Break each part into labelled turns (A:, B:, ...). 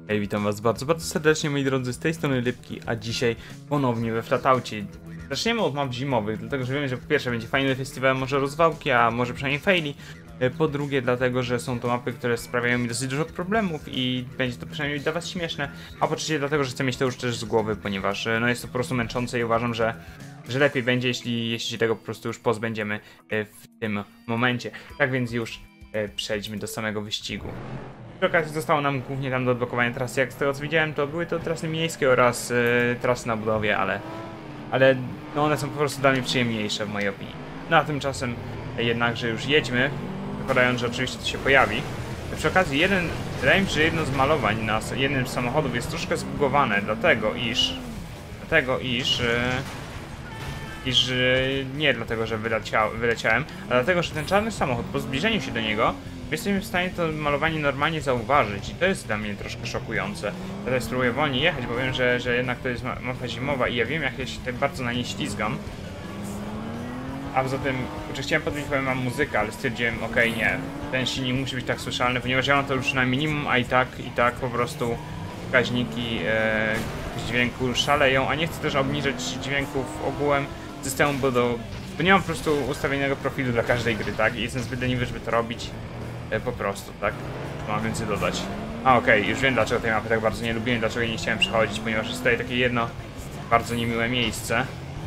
A: Hej, witam was bardzo, bardzo serdecznie, moi drodzy, z tej strony Rybki, a dzisiaj ponownie we Flataucie. Zaczniemy od map zimowych, dlatego że wiemy, że po pierwsze będzie fajny festiwal, może rozwałki, a może przynajmniej faili. Po drugie dlatego, że są to mapy, które sprawiają mi dosyć dużo problemów i będzie to przynajmniej dla was śmieszne. A po trzecie dlatego, że chcę mieć to już też z głowy, ponieważ no jest to po prostu męczące i uważam, że lepiej będzie, jeśli się tego po prostu już pozbędziemy w tym momencie. Tak więc już przejdźmy do samego wyścigu. Przy okazji zostało nam głównie tam do odblokowania trasy. Jak z tego co widziałem, to były to trasy miejskie oraz trasy na budowie, ale no one są po prostu dla mnie przyjemniejsze w mojej opinii. No a tymczasem jednakże już jedźmy, zakładając, że oczywiście to się pojawi. Przy okazji wydaje mi się, że jedno z malowań na jednym z samochodów jest troszkę zbugowane, dlatego iż nie dlatego, że wyleciałem, a dlatego, że ten czarny samochód po zbliżeniu się do niego jesteśmy w stanie to malowanie normalnie zauważyć i to jest dla mnie troszkę szokujące. Teraz spróbuję wolniej jechać, bo wiem, że jednak to jest mapa zimowa i ja wiem, jak ja się tutaj bardzo na niej ślizgam. A poza tym, chciałem podbić, powiem wam muzykę, ale stwierdziłem, okej, nie, ten silnik musi być tak słyszalny, ponieważ ja mam to już na minimum, a i tak po prostu wskaźniki dźwięku szaleją, a nie chcę też obniżyć dźwięków ogółem systemu, bo nie mam po prostu ustawionego profilu dla każdej gry, tak? I jestem zbyt leniwy, żeby to robić po prostu, tak? Mam więcej dodać. A okej, już wiem, dlaczego tej mapy tak bardzo nie lubiłem, dlaczego jej nie chciałem przechodzić, ponieważ jest tutaj takie jedno bardzo niemiłe miejsce.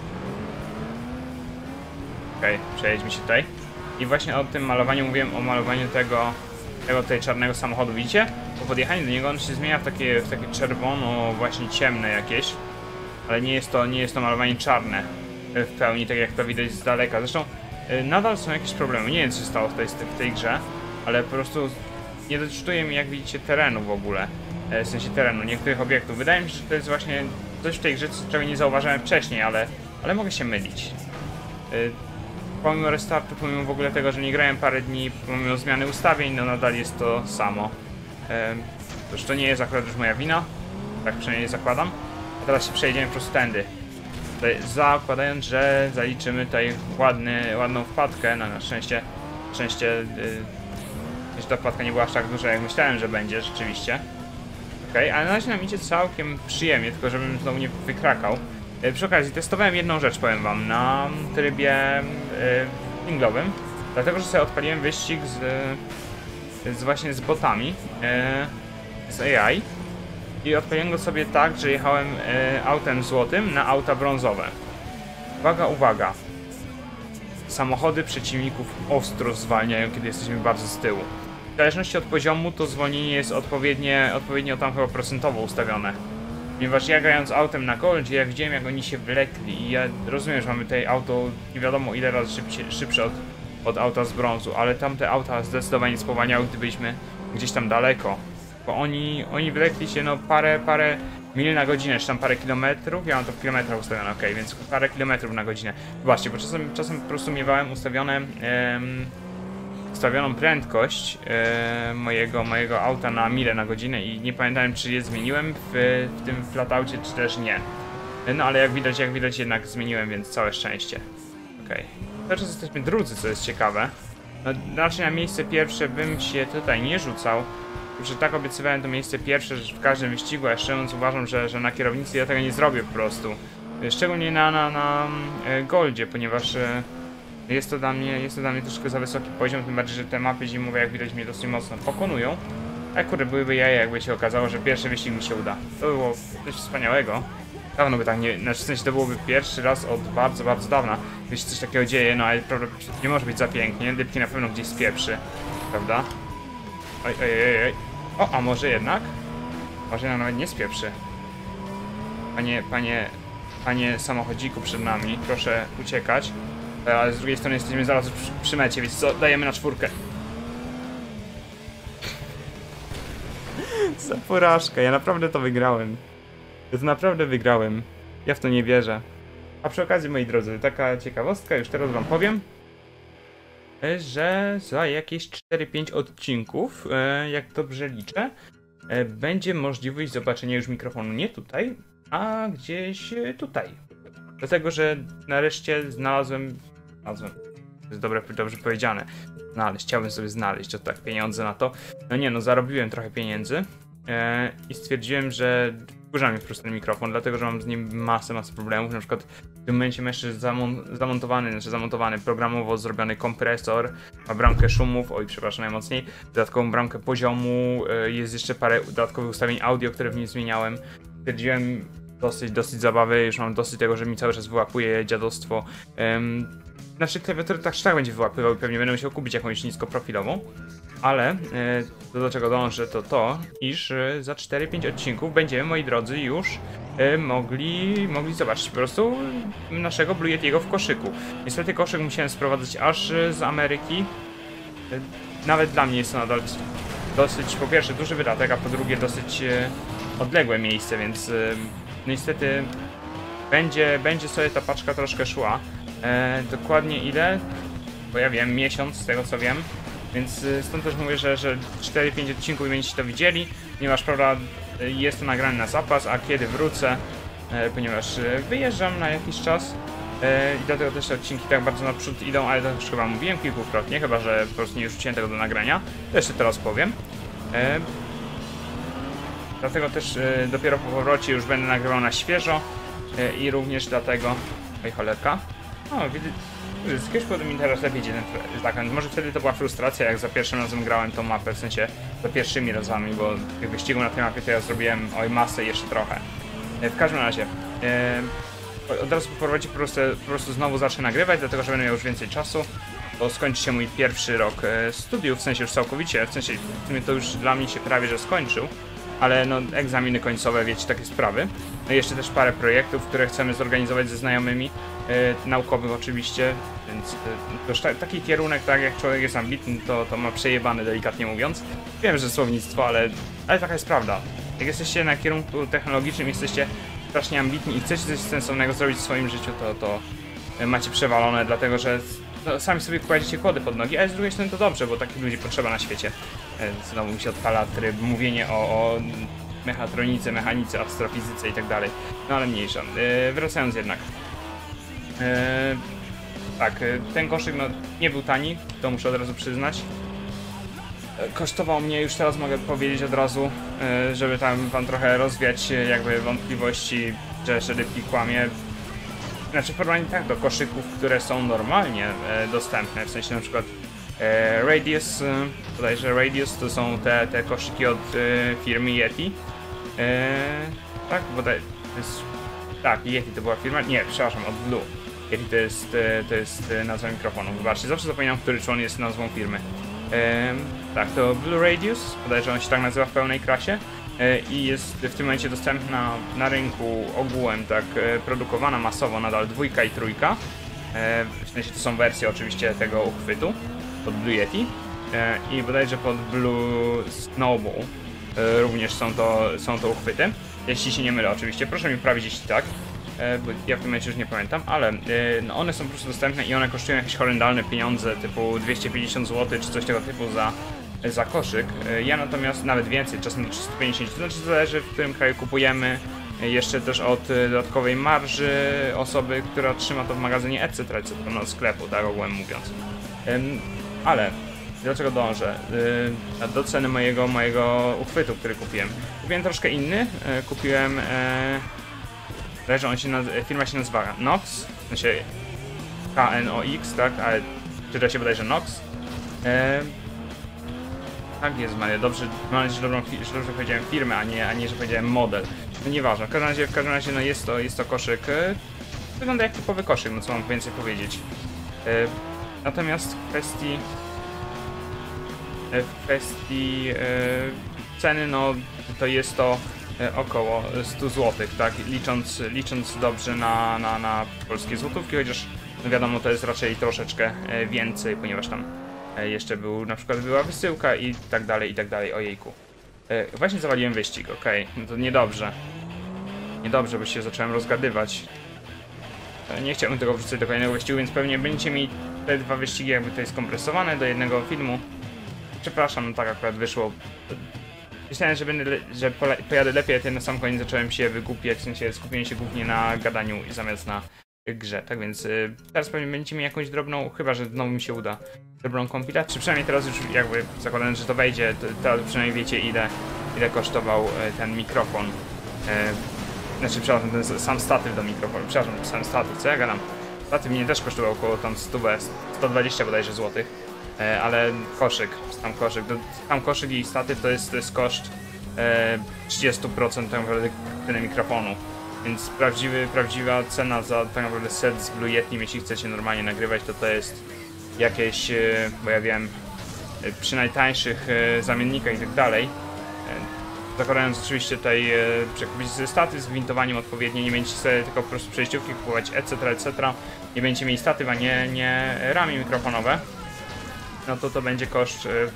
A: Okej, przejedźmy się tutaj. I właśnie o tym malowaniu mówiłem, o malowaniu tego tutaj czarnego samochodu, widzicie? Po podjechaniu do niego on się zmienia w takie czerwono, właśnie ciemne jakieś. Ale nie jest to malowanie czarne w pełni, tak jak to widać z daleka. Zresztą nadal są jakieś problemy, nie wiem co się stało w tej grze, ale po prostu nie doczytuję mi, jak widzicie, terenu w ogóle. W sensie terenu, niektórych obiektów. Wydaje mi się, że to jest właśnie coś w tej grze, czego nie zauważyłem wcześniej, ale mogę się mylić. Pomimo restartu, pomimo w ogóle tego, że nie grałem parę dni, pomimo zmiany ustawień, no nadal jest to samo. Zresztą nie jest akurat już moja wina, tak przynajmniej zakładam. A teraz się przejdziemy po prostu tędy. Zakładając, że zaliczymy tutaj ładną wpadkę, no na szczęście ta wpadka nie była aż tak duża, jak myślałem, że będzie rzeczywiście. Okej, ale na razie nam idzie całkiem przyjemnie, tylko żebym znowu nie wykrakał. Przy okazji testowałem jedną rzecz, powiem wam, na trybie singlowym, dlatego że sobie odpaliłem wyścig właśnie z botami, z AI i odpaliłem go sobie tak, że jechałem autem złotym na auta brązowe. Uwaga, uwaga. Samochody przeciwników ostro zwalniają, kiedy jesteśmy bardzo z tyłu. W zależności od poziomu to zwolnienie jest odpowiednio tam chyba procentowo ustawione. Ponieważ ja grając autem na goldzie, ja widziałem, jak oni się wlekli i ja rozumiem, że mamy tutaj auto nie wiadomo ile razy szybsze od auta z brązu, ale tamte auta zdecydowanie spowalniały, gdy byliśmy gdzieś tam daleko. Bo oni wlekli się no parę mil na godzinę, czy tam parę kilometrów, ja mam to w kilometrach ustawione, okej, więc parę kilometrów na godzinę. Zobaczcie, bo czasem po prostu miewałem ustawioną prędkość mojego auta na milę na godzinę i nie pamiętałem, czy je zmieniłem w tym flataucie, czy też nie. No ale jak widać jednak zmieniłem, więc całe szczęście. Okej. Teraz jesteśmy drudzy, co jest ciekawe. No, raczej na miejsce pierwsze bym się tutaj nie rzucał. Że tak obiecywałem to miejsce pierwsze w każdym wyścigu, a szczerze uważam, że na kierownicy ja tego nie zrobię po prostu. Szczególnie na goldzie, ponieważ jest to dla mnie troszkę za wysoki poziom, tym bardziej, że te mapy zimowe, jak widać, mnie dosyć mocno pokonują. A kurde, byłyby jaja, jakby się okazało, że pierwszy wyścig mi się uda. To było coś wspaniałego. Dawno by tak nie, w sensie to byłoby pierwszy raz od bardzo, bardzo dawna, gdy się coś takiego dzieje, no ale nie może być za pięknie, Rybki na pewno gdzieś spieprzy, prawda? Oj. O, a może jednak? Może nawet nie spieprzy. Panie samochodziku przed nami, proszę uciekać. Ale z drugiej strony jesteśmy zaraz przy mecie, więc co? Dajemy na czwórkę. Za porażka, ja naprawdę to wygrałem. Ja to naprawdę wygrałem. Ja w to nie wierzę. A przy okazji, moi drodzy, taka ciekawostka, już teraz wam powiem, że za jakieś 4-5 odcinków, jak dobrze liczę, będzie możliwość zobaczenia już mikrofonu nie tutaj, a gdzieś tutaj. Dlatego, że nareszcie znalazłem, to jest dobrze powiedziane, chciałbym sobie znaleźć, tak, pieniądze na to. No nie, no zarobiłem trochę pieniędzy, i stwierdziłem, że wkurza mnie po prostu ten mikrofon, dlatego że mam z nim masę problemów. Na przykład w tym momencie ma jeszcze zamontowany programowo zrobiony kompresor, ma bramkę szumów, oj przepraszam najmocniej, dodatkową bramkę poziomu, jest jeszcze parę dodatkowych ustawień audio, które w nim zmieniałem. Stwierdziłem dosyć zabawy, już mam dosyć tego, że mi cały czas wyłapuje dziadostwo. Znaczy klawiaturę tak będzie wyłapywał i pewnie będę musiał kupić jakąś niskoprofilową. Ale to do czego dążę to, iż za 4-5 odcinków będziemy, moi drodzy, już mogli zobaczyć po prostu naszego Blue Yetiego w koszyku. Niestety koszyk musiałem sprowadzać aż z Ameryki. Nawet dla mnie jest to nadal dosyć, po pierwsze, duży wydatek, a po drugie dosyć odległe miejsce, więc niestety będzie sobie ta paczka troszkę szła. Dokładnie ile? Bo ja wiem, miesiąc z tego co wiem. Więc stąd też mówię, że 4-5 odcinków i będziecie to widzieli, ponieważ prawda jest to nagrane na zapas, a kiedy wrócę, ponieważ wyjeżdżam na jakiś czas i dlatego też te odcinki tak bardzo naprzód idą, ale to już chyba mówiłem kilkukrotnie, chyba że po prostu nie rzuciłem tego do nagrania, to jeszcze teraz powiem. Dlatego też dopiero po powrocie już będę nagrywał na świeżo i również dlatego... Oj cholerka. O, widzę... Z jakiegoś powodu mi teraz lepiej idzie ten zakręt. Może wtedy to była frustracja, jak za pierwszym razem grałem tą mapę, w sensie za pierwszymi razami, bo tych wyścigów na tej mapie to ja zrobiłem masę i jeszcze trochę. W każdym razie, od razu po powrocie po prostu znowu zacznę nagrywać, dlatego że będę miał już więcej czasu, bo skończy się mój pierwszy rok studiów, w sensie już całkowicie, w sensie w sumie to już dla mnie się prawie że skończył, ale no egzaminy końcowe, wiecie, takie sprawy. No i jeszcze też parę projektów, które chcemy zorganizować ze znajomymi, naukowych oczywiście, więc to taki kierunek, tak jak człowiek jest ambitny, to ma przejebane, delikatnie mówiąc. Wiem, że słownictwo, ale taka jest prawda. Jak jesteście na kierunku technologicznym, jesteście strasznie ambitni i chcecie coś sensownego zrobić w swoim życiu, to macie przewalone, dlatego że no, sami sobie kładziecie kłody pod nogi, ale z drugiej strony to dobrze, bo takich ludzi potrzeba na świecie. Znowu mi się odpala tryb mówienie o mechatronice, mechanice, astrofizyce i tak dalej. No ale mniejsza. Wracając jednak. Tak, ten koszyk no, nie był tani, to muszę od razu przyznać. Kosztował mnie, już teraz mogę powiedzieć od razu, żeby tam wam trochę rozwiać jakby wątpliwości, że rybki kłamie. Znaczy w porównaniu tak do koszyków, które są normalnie dostępne, w sensie na przykład Radius, bodajże Radius to są te koszyki od firmy Yeti. Tak, bodaj, tak, Yeti to była firma, nie, przepraszam, od Blue. Yeti to jest nazwa mikrofonu, wybaczcie, zawsze zapominam, który człon jest nazwą firmy. Tak, to Blue Radius, bodajże on się tak nazywa w pełnej krasie. I jest w tym momencie dostępna na rynku ogółem, tak, produkowana masowo nadal 2 i 3. W sensie to są wersje oczywiście tego uchwytu pod Blue Yeti i bodajże pod Blue Snowball również są to uchwyty. Jeśli się nie mylę oczywiście, proszę mi poprawić jeśli tak, bo ja w tym momencie już nie pamiętam, ale no one są po prostu dostępne i one kosztują jakieś horrendalne pieniądze typu 250 zł czy coś tego typu za koszyk. Ja natomiast nawet więcej, czasem 350, to znaczy zależy w którym kraju kupujemy, jeszcze też od dodatkowej marży osoby, która trzyma to w magazynie etc. no sklepu, tak ogółem mówiąc. Ale dlaczego dążę? Do ceny mojego uchwytu, który kupiłem. Kupiłem troszkę inny, kupiłem firma się nazywa Knox, w sensie KNOX, tak, ale czyta się bodajże Knox. Tak jest, Maria, dobrze, mam nadzieję, że dobrze powiedziałem firmę, a nie, że powiedziałem model. No nieważne, w każdym razie no jest to koszyk, wygląda jak typowy koszyk, no co mam więcej powiedzieć. Natomiast w kwestii ceny, no to jest to około 100 zł, tak, licząc dobrze na polskie złotówki, chociaż no wiadomo, to jest raczej troszeczkę więcej, ponieważ tam jeszcze na przykład była wysyłka i tak dalej, ojejku. Właśnie zawaliłem wyścig, okej, no to niedobrze. Niedobrze, bo się zacząłem rozgadywać. Nie chciałbym tego wrzucać do kolejnego wyścigu, więc pewnie będziecie mieli te 2 wyścigi jakby tutaj skompresowane do jednego filmu. Przepraszam, no tak akurat wyszło. Myślałem, że pojadę lepiej, ale na sam koniec zacząłem się wygłupiać, w sensie skupiłem się głównie na gadaniu zamiast na grze, tak więc teraz pewnie będziecie mieli jakąś drobną, chyba że znowu mi się uda, drobną kompilację, przynajmniej teraz już jakby zakładając, że to wejdzie, to teraz przynajmniej wiecie ile kosztował ten mikrofon. Znaczy, przepraszam, ten sam statyw do mikrofonu. Przepraszam, sam statyw, co ja gadam? Statyw mnie też kosztował około tam 120 bodajże złotych. Ale koszyk, sam koszyk i statyw to jest koszt 30% tak naprawdę ceny mikrofonu. Więc prawdziwa cena za tak naprawdę set z Blue Yeti, jeśli chcecie normalnie nagrywać, to jest jakieś, bo ja wiem, przy najtańszych zamiennikach i tak dalej. Zakładając oczywiście tutaj, że kupicie statyw z gwintowaniem odpowiednio, nie będziecie sobie tylko po prostu przejściówki kupować, etc. Nie będziecie mieli statyw, a nie ramy mikrofonowe. No to będzie koszt w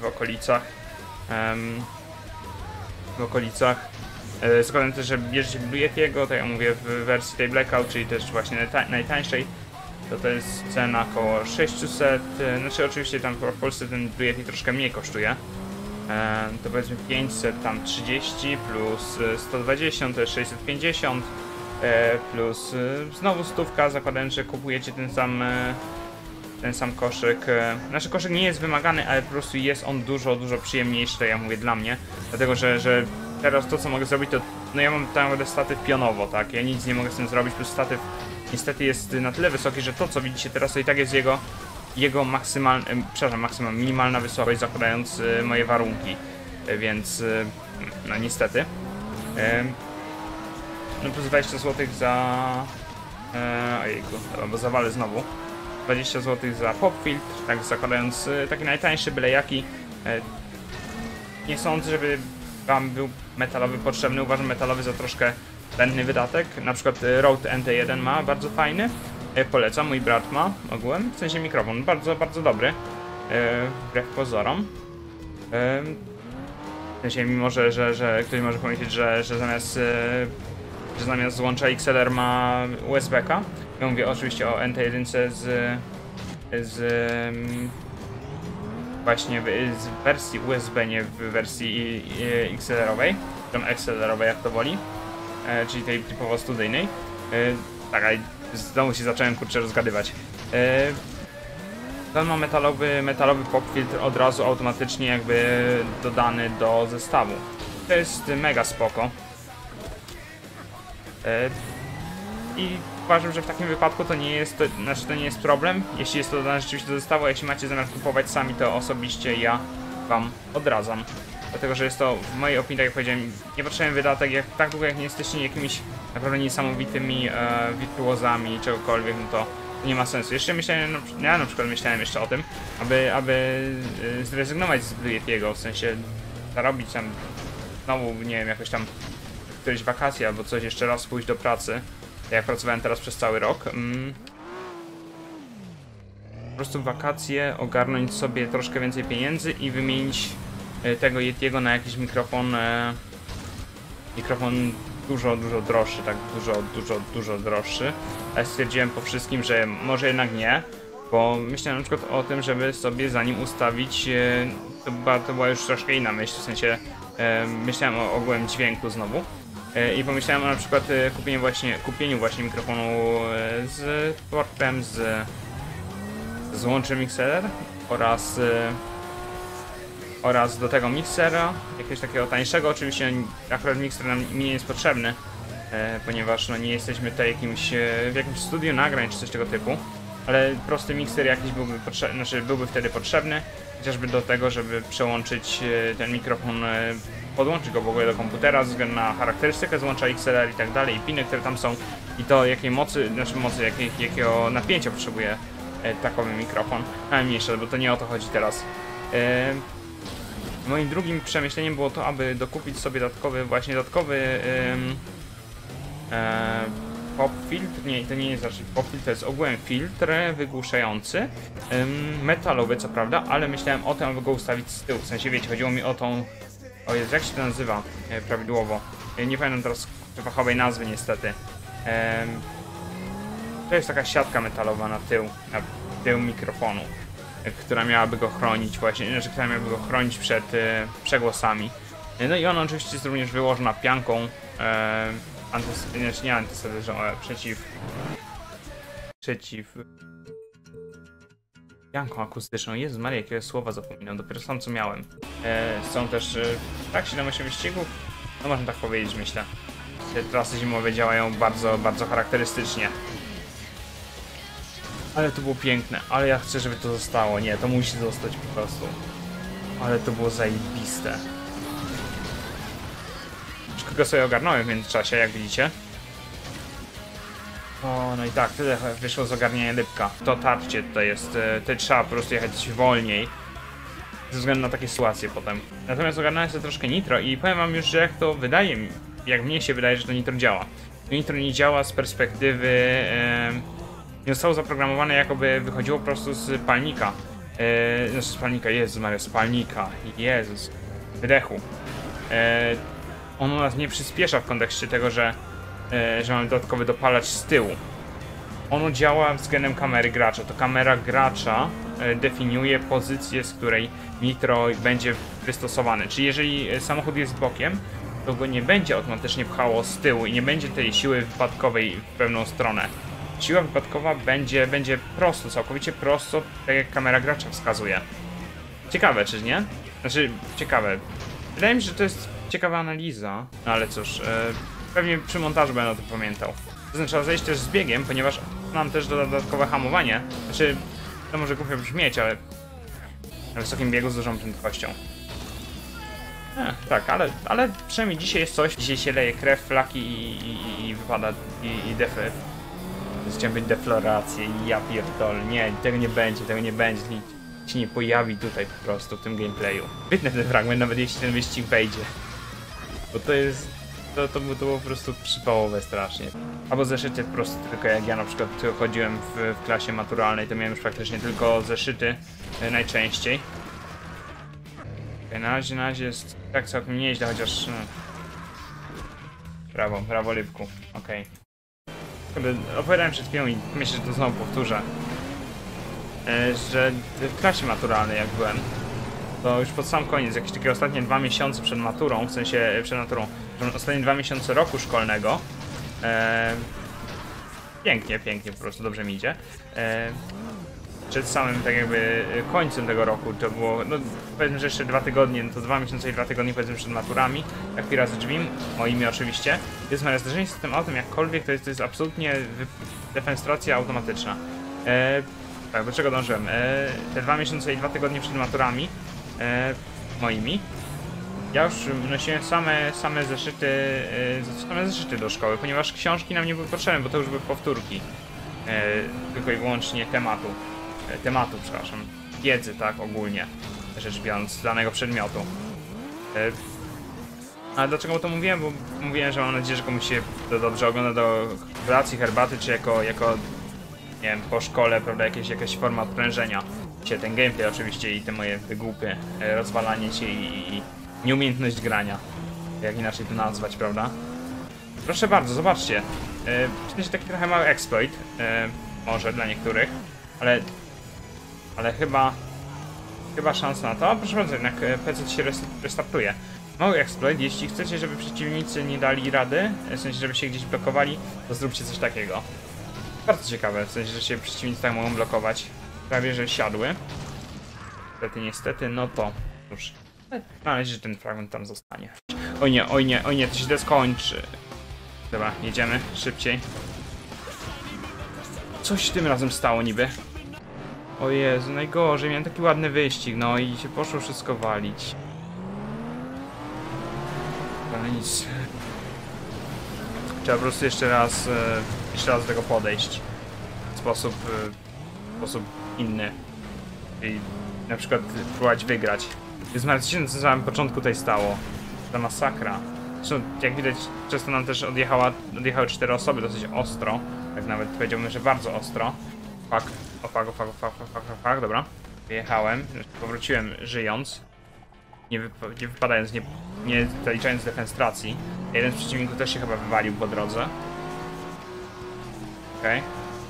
A: okolicach. Zakładam też, że bierzecie Blue Yetiego, tak jak mówię, w wersji tej Blackout, czyli też właśnie najtańszej, to jest cena około 600, znaczy oczywiście tam w Polsce ten Blue Yeti troszkę mniej kosztuje. To powiedzmy 530 plus 120 to jest 650, plus znowu stówka, zakładając, że kupujecie ten sam koszyk. Nasz koszyk nie jest wymagany, ale po prostu jest on dużo przyjemniejszy, to ja mówię dla mnie. Dlatego, że teraz to, co mogę zrobić, to no ja mam tak naprawdę statyw pionowo, tak? Ja nic nie mogę z tym zrobić, plus statyw niestety jest na tyle wysoki, że to, co widzicie teraz, to i tak jest jego minimalna wysokość, zakładając moje warunki. Więc no niestety. No plus 20 zł za... ojejku, bo zawalę znowu. 20 zł za popfiltr, tak zakładając taki najtańszy, byle jaki. Nie sądzę, żeby wam był metalowy potrzebny. Uważam metalowy za troszkę zbędny wydatek. Na przykład Rode NT1 ma bardzo fajny. Polecam, mój brat ma ogółem. W sensie mikrofon bardzo dobry. Wbrew pozorom. W sensie mimo, że ktoś może pomyśleć, że zamiast złącza XLR ma USB-ka. Ja mówię oczywiście o NT1 właśnie z wersji USB, nie w wersji XLR-owej, tam XLR-owej jak to woli, czyli tej typowo studyjnej. Tak, ale znowu się zacząłem kurczę rozgadywać. Ten ma metalowy popfiltr od razu automatycznie jakby dodany do zestawu. To jest mega spoko. I uważam, że w takim wypadku to nie jest problem, jeśli jest to dodane rzeczywiście do zestawu, a jeśli macie zamiar kupować sami, to osobiście ja wam odradzam. Dlatego, że jest to w mojej opinii, tak jak powiedziałem, niepotrzebny wydatek, tak długo jak nie jesteście jakimiś naprawdę niesamowitymi wirtuozami, czegokolwiek, no to nie ma sensu. Jeszcze myślałem, ja na przykład myślałem jeszcze o tym, aby zrezygnować z Blue Yetiego, w sensie zarobić tam znowu, nie wiem, jakoś tam któreś wakacje albo coś, jeszcze raz pójść do pracy. Jak pracowałem teraz przez cały rok. Po prostu wakacje, ogarnąć sobie troszkę więcej pieniędzy i wymienić tego Yetiego na jakiś mikrofon. Mikrofon dużo droższy, tak dużo droższy. Ale stwierdziłem po wszystkim, że może jednak nie, bo myślałem na przykład o tym, żeby sobie za nim ustawić. To była już troszkę inna myśl, w sensie myślałem o ogółem dźwięku znowu. I pomyślałem o na przykład kupieniu właśnie mikrofonu z portem, z łączem XLR oraz do tego miksera, jakiegoś takiego tańszego. Oczywiście akurat mikser nam nie jest potrzebny, ponieważ no, nie jesteśmy tutaj w jakimś studiu nagrań czy coś tego typu, ale prosty mikser jakiś byłby wtedy potrzebny, chociażby do tego, żeby przełączyć ten mikrofon, podłączyć go w ogóle do komputera ze względu na charakterystykę złącza XLR i tak dalej, i piny, które tam są, i to jakiej jakiego napięcia potrzebuje takowy mikrofon. Ale mniejsze, bo to nie o to chodzi teraz. Moim drugim przemyśleniem było to, aby dokupić sobie dodatkowy pop filtr. Nie, to nie jest raczej pop filtr, to jest ogółem filtr wygłuszający, metalowy co prawda, ale myślałem o tym, aby go ustawić z tyłu. W sensie, wiecie, chodziło mi o tą... O Jezu, jak się to nazywa prawidłowo? Nie pamiętam teraz fachowej nazwy niestety. To jest taka siatka metalowa na tył mikrofonu, która miałaby go chronić która miałaby go chronić przed przegłosami. No i ona oczywiście jest również wyłożona pianką nie pianką akustyczną. Jezu Maria, jakiego słowa zapominam, dopiero sam co miałem. Są też, tak, 7-8 wyścigów? No można tak powiedzieć, myślę. Te trasy zimowe działają bardzo, bardzo charakterystycznie. Ale to było piękne, ale ja chcę, żeby to zostało. Nie, to musi zostać po prostu. Ale to było zajebiste. Troszkę sobie ogarnąłem w międzyczasie, jak widzicie. O, no i tak, tyle wyszło z ogarnienia Lipka. To tarcie tutaj jest, tutaj trzeba po prostu jechać wolniej. Ze względu na takie sytuacje potem. Natomiast ogarnąłem sobie troszkę nitro i powiem wam już, że jak to wydaje mi, jak mnie się wydaje, że to nitro działa. To nitro nie działa z perspektywy... nie zostało zaprogramowane, jakoby wychodziło po prostu z palnika. Znaczy z palnika, Jezus Maria, z palnika. Jezus. Wydechu. Ono nas nie przyspiesza w kontekście tego, że mamy dodatkowy dopalacz z tyłu. Ono działa względem kamery gracza. To kamera gracza definiuje pozycję, z której nitro będzie wystosowane. Czyli jeżeli samochód jest bokiem, to go nie będzie automatycznie pchało z tyłu i nie będzie tej siły wypadkowej w pewną stronę. Siła wypadkowa będzie prosto, całkowicie prosto, tak jak kamera gracza wskazuje. Ciekawe, czy nie? Znaczy, ciekawe. Wydaje mi się, że to jest ciekawa analiza. No ale cóż, pewnie przy montażu będę o tym pamiętał. To znaczy, trzeba zejść też z biegiem, ponieważ mam też dodatkowe hamowanie. Znaczy, to może głupio brzmieć, ale na wysokim biegu z dużą prędkością. Tak, ale przynajmniej dzisiaj jest coś. Dzisiaj się leje krew, flaki i wypada i defy. Chciałem być deflorację i ja pierdolę. Nie, tego nie będzie, nic się nie pojawi tutaj po prostu w tym gameplayu. Wytnę ten fragment, nawet jeśli ten wyścig wejdzie. Bo to jest... To było po prostu przypałowe strasznie. Albo zeszyty po prostu tylko jak ja na przykład chodziłem w klasie maturalnej, to miałem już praktycznie tylko zeszyty najczęściej. Okay, na razie jest tak całkiem nieźle, chociaż... Brawo Lipku, okej. Opowiadałem przed chwilą i myślę, że to znowu powtórzę, że w klasie maturalnej jak byłem, to już pod sam koniec, jakieś takie ostatnie 2 miesiące przed maturą, w sensie przed maturą, ostatnie 2 miesiące roku szkolnego, pięknie po prostu, dobrze mi idzie. Przed samym tak jakby końcem tego roku to było, no powiedzmy, że jeszcze 2 tygodnie, no to 2 miesiące i 2 tygodnie powiedzmy przed maturami, jak razy drzwi, moimi oczywiście. Jest moje zdarzenie z tym autem jakkolwiek, to jest absolutnie defenstracja automatyczna. Tak, do czego dążyłem? Te 2 miesiące i 2 tygodnie przed maturami moimi, ja już nosiłem same zeszyty do szkoły, ponieważ książki nam nie były potrzebne, bo to już były powtórki. Tylko i wyłącznie tematu, przepraszam, wiedzy, tak, ogólnie rzecz biorąc, danego przedmiotu. Ale dlaczego to mówiłem? Bo mówiłem, że mam nadzieję, że komuś się to dobrze ogląda do kolacji, herbaty, czy jako nie wiem, po szkole, prawda, jakaś forma odprężenia. Się ten gameplay oczywiście i te moje wygłupy, rozwalanie się i nieumiejętność grania. Jak inaczej to nazwać, prawda? Proszę bardzo, zobaczcie. W sensie taki trochę mały exploit, może dla niektórych, ale chyba szansa na to. Proszę bardzo, jednak PC się restartuje. Mały exploit, jeśli chcecie, żeby przeciwnicy nie dali rady, w sensie, żeby się gdzieś blokowali, to zróbcie coś takiego. Bardzo ciekawe, w sensie, że się przeciwnicy tak mogą blokować. Prawie, że siadły. Niestety, no to już. Mam nadzieję, że ten fragment tam zostanie. Oj nie, to się źle skończy. Dobra, jedziemy szybciej. Coś tym razem stało niby. O Jezu, najgorzej, miałem taki ładny wyścig, no i się poszło wszystko walić. Ale nic. Trzeba po prostu jeszcze raz do tego podejść. W sposób inny. I na przykład próbować wygrać. Zmartwić się, co na samym początku tutaj stało. Ta masakra. Zresztą, jak widać, często nam też odjechały 4 osoby dosyć ostro. Tak nawet powiedziałbym, że bardzo ostro. Fuck, dobra. Wyjechałem, powróciłem żyjąc. Nie wypadając, nie zaliczając defenstracji. Jeden z przeciwników też się chyba wywalił po drodze. Okej.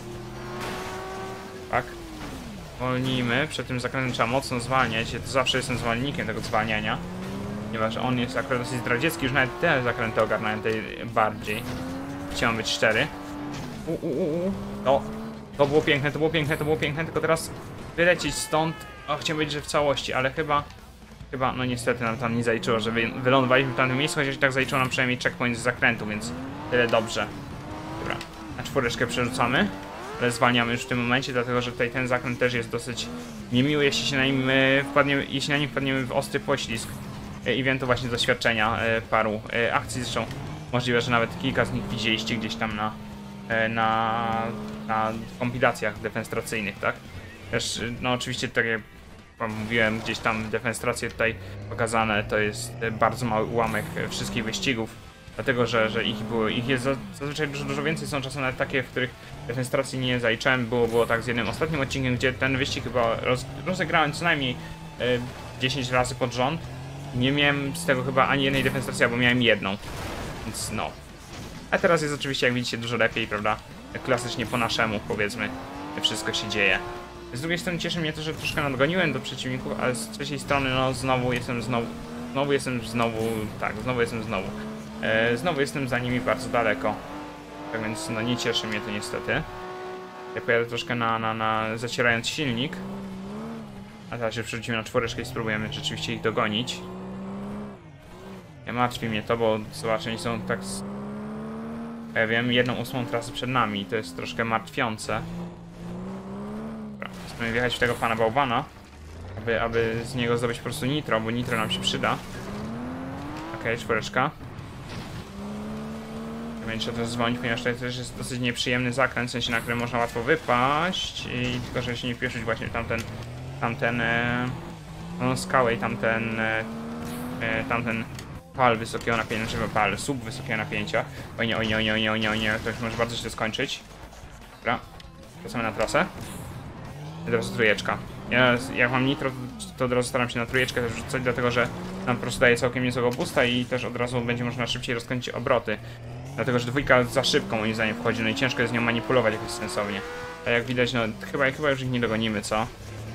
A: Tak. Zwolnijmy, przed tym zakrętem trzeba mocno zwalniać. Ja to zawsze jestem zwolennikiem tego zwalniania. Ponieważ on jest akurat dosyć zdradziecki, już nawet te zakręty ogarnąłem tej bardziej. Chciałem być 4. To było piękne, tylko teraz wylecieć stąd. O, chciałem powiedzieć, że w całości, ale chyba, no niestety nam tam nie zaliczyło, że wylądowaliśmy w tamtym miejscu, chociaż i tak zaliczyło nam przynajmniej checkpoint z zakrętu, więc tyle dobrze. Dobra, na 4 przerzucamy, ale zwalniamy już w tym momencie, dlatego że tutaj ten zakręt też jest dosyć niemiły, jeśli na nim wpadniemy w ostry poślizg. Eventu właśnie doświadczenia paru akcji, zresztą możliwe, że nawet kilka z nich widzieliście gdzieś tam na kompilacjach defenstracyjnych, tak? Też, no oczywiście, tak jak wam mówiłem, gdzieś tam defenstracje tutaj pokazane, to jest bardzo mały ułamek wszystkich wyścigów, dlatego że ich jest zazwyczaj dużo więcej, są czasem nawet takie, w których defenstracji nie zaliczałem, było tak z jednym ostatnim odcinkiem, gdzie ten wyścig chyba rozegrałem co najmniej 10 razy pod rząd. Nie miałem z tego chyba ani jednej defenstracji, bo miałem jedną, więc no. A teraz jest oczywiście, jak widzicie, dużo lepiej, prawda? Klasycznie po naszemu, powiedzmy, wszystko się dzieje. Z drugiej strony cieszy mnie to, że troszkę nadgoniłem do przeciwników, ale z trzeciej strony, no znowu jestem za nimi bardzo daleko. Tak więc, no nie cieszy mnie to niestety. Ja pojadę troszkę zacierając silnik. A teraz się przerzucimy na 4 i spróbujemy rzeczywiście ich dogonić. Nie martwi mnie to, bo zobaczę, oni są tak... Ja wiem, 1/8 trasy przed nami, to jest troszkę martwiące. Dobra, spróbujemy wjechać w tego pana bałwana, aby z niego zdobyć po prostu nitro, bo nitro nam się przyda. Okej, 4. Ja będę teraz dzwonić, ponieważ to też jest dosyć nieprzyjemny zakręt, w sensie na którym można łatwo wypaść. I tylko, żeby się nie wpieszyć właśnie w tamten skałę i tamten pal wysokiego napięcia, czy pal sub wysokiego napięcia. Oj nie, to już może bardzo się skończyć. Dobra, wracamy na trasę. I teraz 3. Jak mam nitro, to od razu staram się na 3 też rzucać, dlatego że nam po prostu daje całkiem niezłego boosta i też od razu będzie można szybciej rozkręcić obroty. Dlatego, że 2 za szybko moim zdaniem wchodzi, no i ciężko jest z nią manipulować jakoś sensownie. A jak widać, no chyba już ich nie dogonimy, co?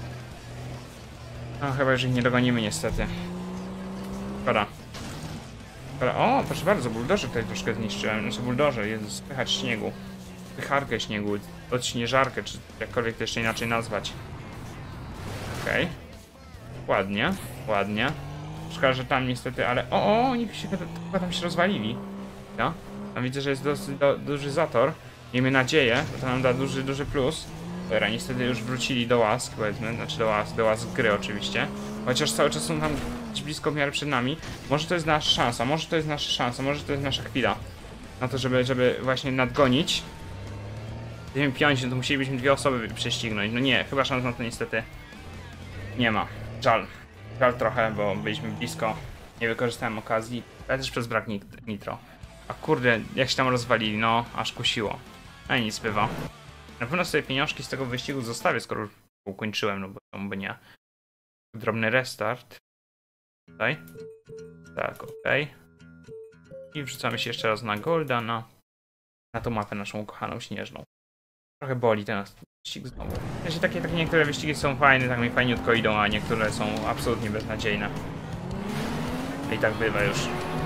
A: No chyba już ich nie dogonimy niestety. Szkoda. O, proszę bardzo, buldożer tutaj troszkę zniszczyłem. Znaczy buldożer, jest spychać śniegu. Spycharkę śniegu, odśnieżarkę, czy jakkolwiek to jeszcze inaczej nazwać. Okej. Ładnie, ładnie. Szkoda, że tam niestety, ale... oni chyba tam się rozwalili. Ja? Tam widzę, że jest dosyć duży zator. Miejmy nadzieję, że to nam da duży plus. Dobra, niestety już wrócili do łask, powiedzmy, znaczy do łask gry oczywiście. Chociaż cały czas są tam gdzieś blisko w miarę przed nami. Może to jest nasza szansa, może to jest nasza chwila. Na to, żeby właśnie nadgonić. Gdybym piąć, to musielibyśmy 2 osoby prześcignąć. No nie, chyba szans na to niestety nie ma. Żal. Żal trochę, bo byliśmy blisko. Nie wykorzystałem okazji, ale też przez brak nitro. A kurde, jak się tam rozwalili, no, aż kusiło. A nic bywa. Na pewno sobie pieniążki z tego wyścigu zostawię, skoro już ukończyłem, no bo czemu by nie. Drobny restart. Tutaj. Tak, okej. I wrzucamy się jeszcze raz na Golda, na tą mapę naszą ukochaną śnieżną. Trochę boli ten wyścig znowu. Znaczy, takie niektóre wyścigi są fajne, tak mi fajniutko idą, a niektóre są absolutnie beznadziejne. I tak bywa już.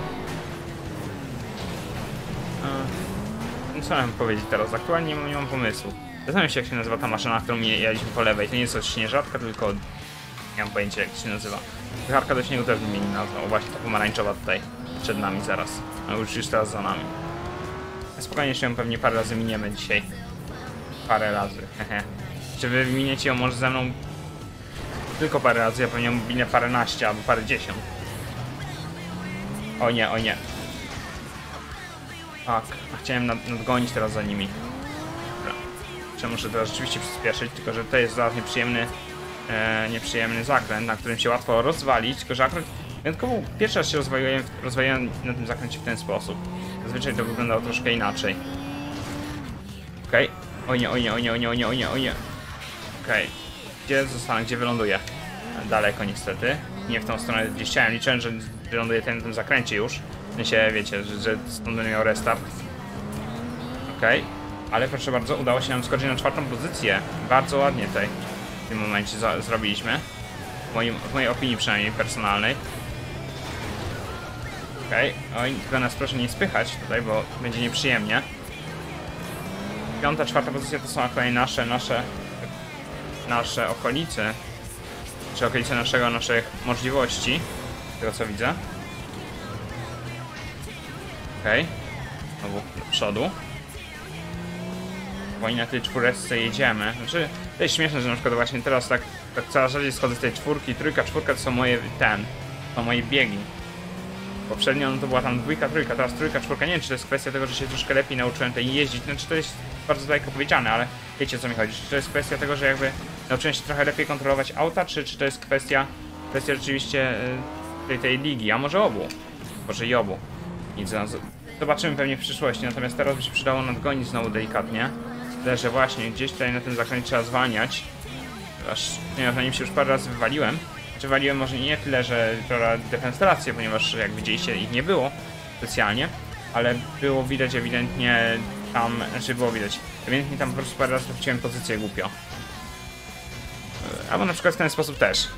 A: Co mam powiedzieć teraz? Aktualnie nie mam pomysłu. Zastanawiam się, jak się nazywa ta maszyna, którą jechaliśmy po lewej. To nie jest śnieżatka, tylko... Nie mam pojęcia, jak się nazywa. Pycharka do śniegu też wymieni nazwę. O, właśnie ta pomarańczowa tutaj przed nami zaraz. No już teraz za nami. Spokojnie jeszcze ją pewnie parę razy miniemy dzisiaj. Parę razy, hehe. Czy wy miniecie ją może ze mną tylko parę razy, ja pewnie ją minę paręnaście albo parędziesiąt. O nie, o nie. Tak, chciałem nadgonić teraz za nimi. Dobra. Czy muszę teraz rzeczywiście przyspieszyć, tylko że to jest zaraz nieprzyjemny zakręt, na którym się łatwo rozwalić, tylko że akurat wyjątkowo pierwszy raz się rozwaliłem na tym zakręcie w ten sposób. Zazwyczaj to wyglądało troszkę inaczej. Okej. O nie, o nie, o nie, o nie, o nie, o nie, o nie. Okej. Gdzie zostanę, gdzie wyląduję? Daleko niestety. Nie w tą stronę, gdzie chciałem. Liczyłem, że wyląduję na tym zakręcie już. W sensie, wiecie, że stąd będę miał restart. Okej. Ale proszę bardzo, udało się nam skoczyć na 4. pozycję. Bardzo ładnie tutaj w tym momencie zrobiliśmy. W mojej opinii przynajmniej personalnej. Okej. Oj, tylko nas proszę nie spychać tutaj, bo będzie nieprzyjemnie. 5., 4. pozycja to są aktualnie nasze nasze okolice, czy okolice naszych możliwości, z tego co widzę. Okej, znowu do przodu. Bo na tej czwóreczce jedziemy. Znaczy, to jest śmieszne, że na przykład właśnie teraz tak coraz rzadziej schodzę z tej czwórki, trójka, czwórka to są moje, to moje biegi. Poprzednio no to była tam dwójka, trójka, teraz trójka, czwórka. Nie wiem, czy to jest kwestia tego, że się troszkę lepiej nauczyłem tutaj jeździć. Znaczy to jest bardzo daleko powiedziane, ale wiecie o co mi chodzi. Czy to jest kwestia tego, że jakby nauczyłem się trochę lepiej kontrolować auta, czy to jest kwestia rzeczywiście tej ligi, a może obu. Może i obu. Nic, zobaczymy pewnie w przyszłości, natomiast teraz by się przydało nadgonić znowu delikatnie. Tyle, że właśnie gdzieś tutaj na tym zakręcie trzeba zwalniać. Ponieważ na nim się już parę razy wywaliłem. Czy waliłem może nie tyle, że defenstrację, ponieważ jak widzieliście ich nie było specjalnie, ale było widać ewidentnie tam, ewidentnie tam po prostu parę razy straciłem pozycję głupio. Albo na przykład w ten sposób też.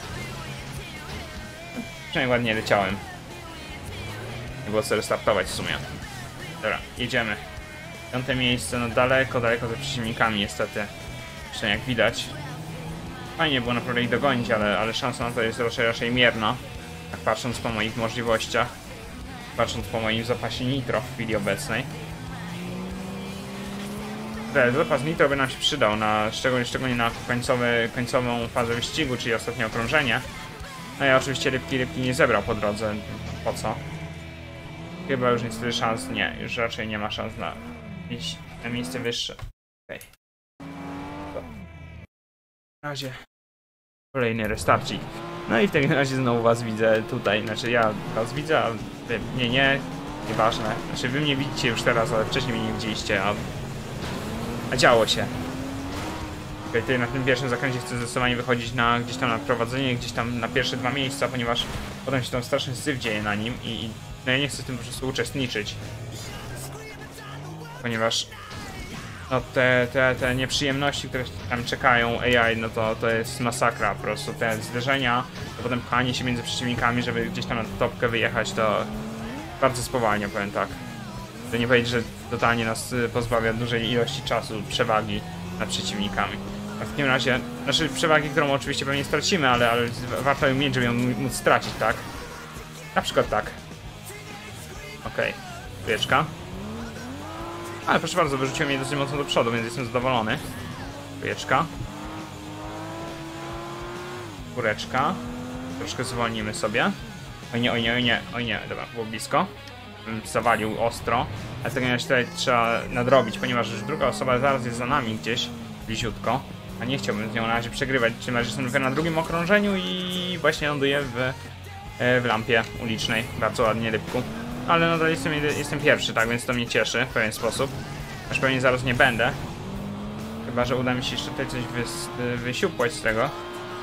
A: Przynajmniej ładnie leciałem. Nie było co restartować w sumie. Dobra, jedziemy. 5. miejsce, no daleko za przeciwnikami niestety. Zresztą jak widać. Fajnie było naprawdę ich dogonić, ale szansa na to jest raczej mierna. Tak patrząc po moich możliwościach. Patrząc po moim zapasie nitro w chwili obecnej. Zapas nitro by nam się przydał, szczególnie na końcową fazę wyścigu, czyli ostatnie okrążenie. No ja oczywiście rybki nie zebrał po drodze. Po co? Chyba już niestety szans nie. Już raczej nie ma szans na iść na miejsce wyższe. Okej. W razie kolejny restarcik. No i w takim razie znowu was widzę tutaj. Znaczy ja was widzę, a wy mnie nieważne. Znaczy wy mnie widzicie już teraz, ale wcześniej mnie nie widzieliście, a działo się. Tutaj na tym pierwszym zakręcie chcę zdecydowanie wychodzić gdzieś tam na prowadzenie, gdzieś tam na pierwsze 2 miejsca, ponieważ potem się tam straszny syf dzieje na nim i no ja nie chcę w tym po prostu uczestniczyć. Ponieważ no te nieprzyjemności, które tam czekają AI, no to jest masakra po prostu. Te zderzenia, to potem pchanie się między przeciwnikami, żeby gdzieś tam na topkę wyjechać, to bardzo spowalnia, powiem tak. To nie powiedzieć, że totalnie nas pozbawia dużej ilości czasu, przewagi nad przeciwnikami. A w takim razie, znaczy przewagi, którą oczywiście pewnie stracimy, ale warto ją mieć, żeby ją móc stracić, tak? Na przykład tak. Okej, wieczka. Ale proszę bardzo, wyrzuciłem mnie dosyć mocno do przodu, więc jestem zadowolony. Wieczka. Kureczka. Troszkę zwolnimy sobie. Oj nie, dobra, było blisko. Zawalił ostro. Ale w takim razie tutaj trzeba nadrobić, ponieważ już druga osoba zaraz jest za nami gdzieś, bliziutko. A nie chciałbym z nią na razie przegrywać, tym razie jestem dopiero na drugim okrążeniu i właśnie ląduję w lampie ulicznej. Bardzo ładnie, rybku. Ale nadal jestem pierwszy, tak, więc to mnie cieszy w pewien sposób. Aż pewnie zaraz nie będę. Chyba że uda mi się jeszcze tutaj coś wysiupłać z tego.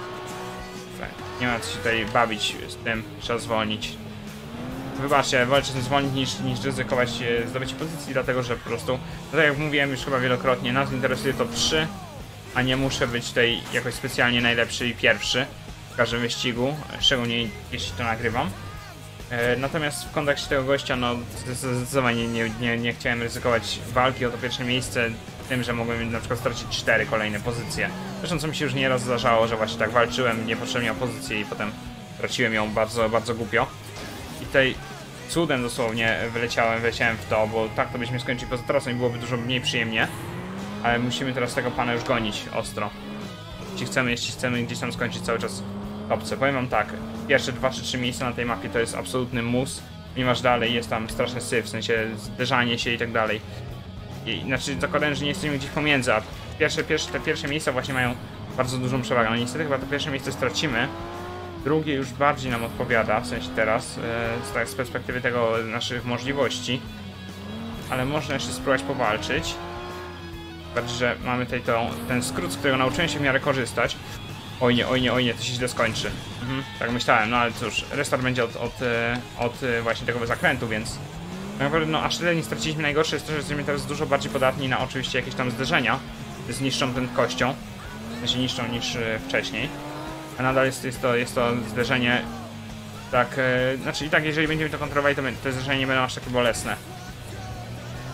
A: Nie ma co się tutaj bawić z tym, trzeba zwolnić. Wybaczcie, wolę czasem zwolnić niż ryzykować zdobycie pozycji, dlatego że po prostu, no tak jak mówiłem już chyba wielokrotnie, nas interesuje top 3, a nie muszę być tutaj jakoś specjalnie najlepszy i pierwszy w każdym wyścigu, szczególnie jeśli to nagrywam. Natomiast w kontekście tego gościa, no zdecydowanie nie chciałem ryzykować walki o to pierwsze miejsce tym, że mogłem na przykład stracić 4 kolejne pozycje. Zresztą co mi się już nieraz zdarzało, że właśnie tak walczyłem niepotrzebnie o pozycję i potem traciłem ją bardzo, bardzo głupio. I tutaj cudem dosłownie wleciałem w to, bo tak to byśmy skończyli poza trasą i byłoby dużo mniej przyjemnie. Ale musimy teraz tego pana już gonić ostro. Jeśli chcemy gdzieś tam skończyć cały czas w topce. Powiem wam tak, pierwsze 2 czy 3 miejsca na tej mapie to jest absolutny mus, ponieważ dalej jest tam straszny syf, w sensie zderzanie się i tak dalej. Znaczy zakładam, że nie jesteśmy gdzieś pomiędzy, a te pierwsze miejsca właśnie mają bardzo dużą przewagę. No niestety chyba to pierwsze miejsce stracimy. Drugie już bardziej nam odpowiada, w sensie teraz, z perspektywy tego naszych możliwości. Ale można jeszcze spróbować powalczyć. Bardziej, że mamy tutaj ten skrót, z którego nauczyłem się w miarę korzystać. Oj nie, to się źle skończy. Tak myślałem, no ale cóż, restart będzie od właśnie tego zakrętu, więc tak naprawdę no aż tyle nie straciliśmy. Najgorsze jest to, że jesteśmy teraz dużo bardziej podatni na oczywiście jakieś tam zderzenia z niższą prędkością, znaczy niższą niż wcześniej. A nadal jest to zderzenie tak, znaczy i tak jeżeli będziemy to kontrolowali, to te zderzenia nie będą aż takie bolesne.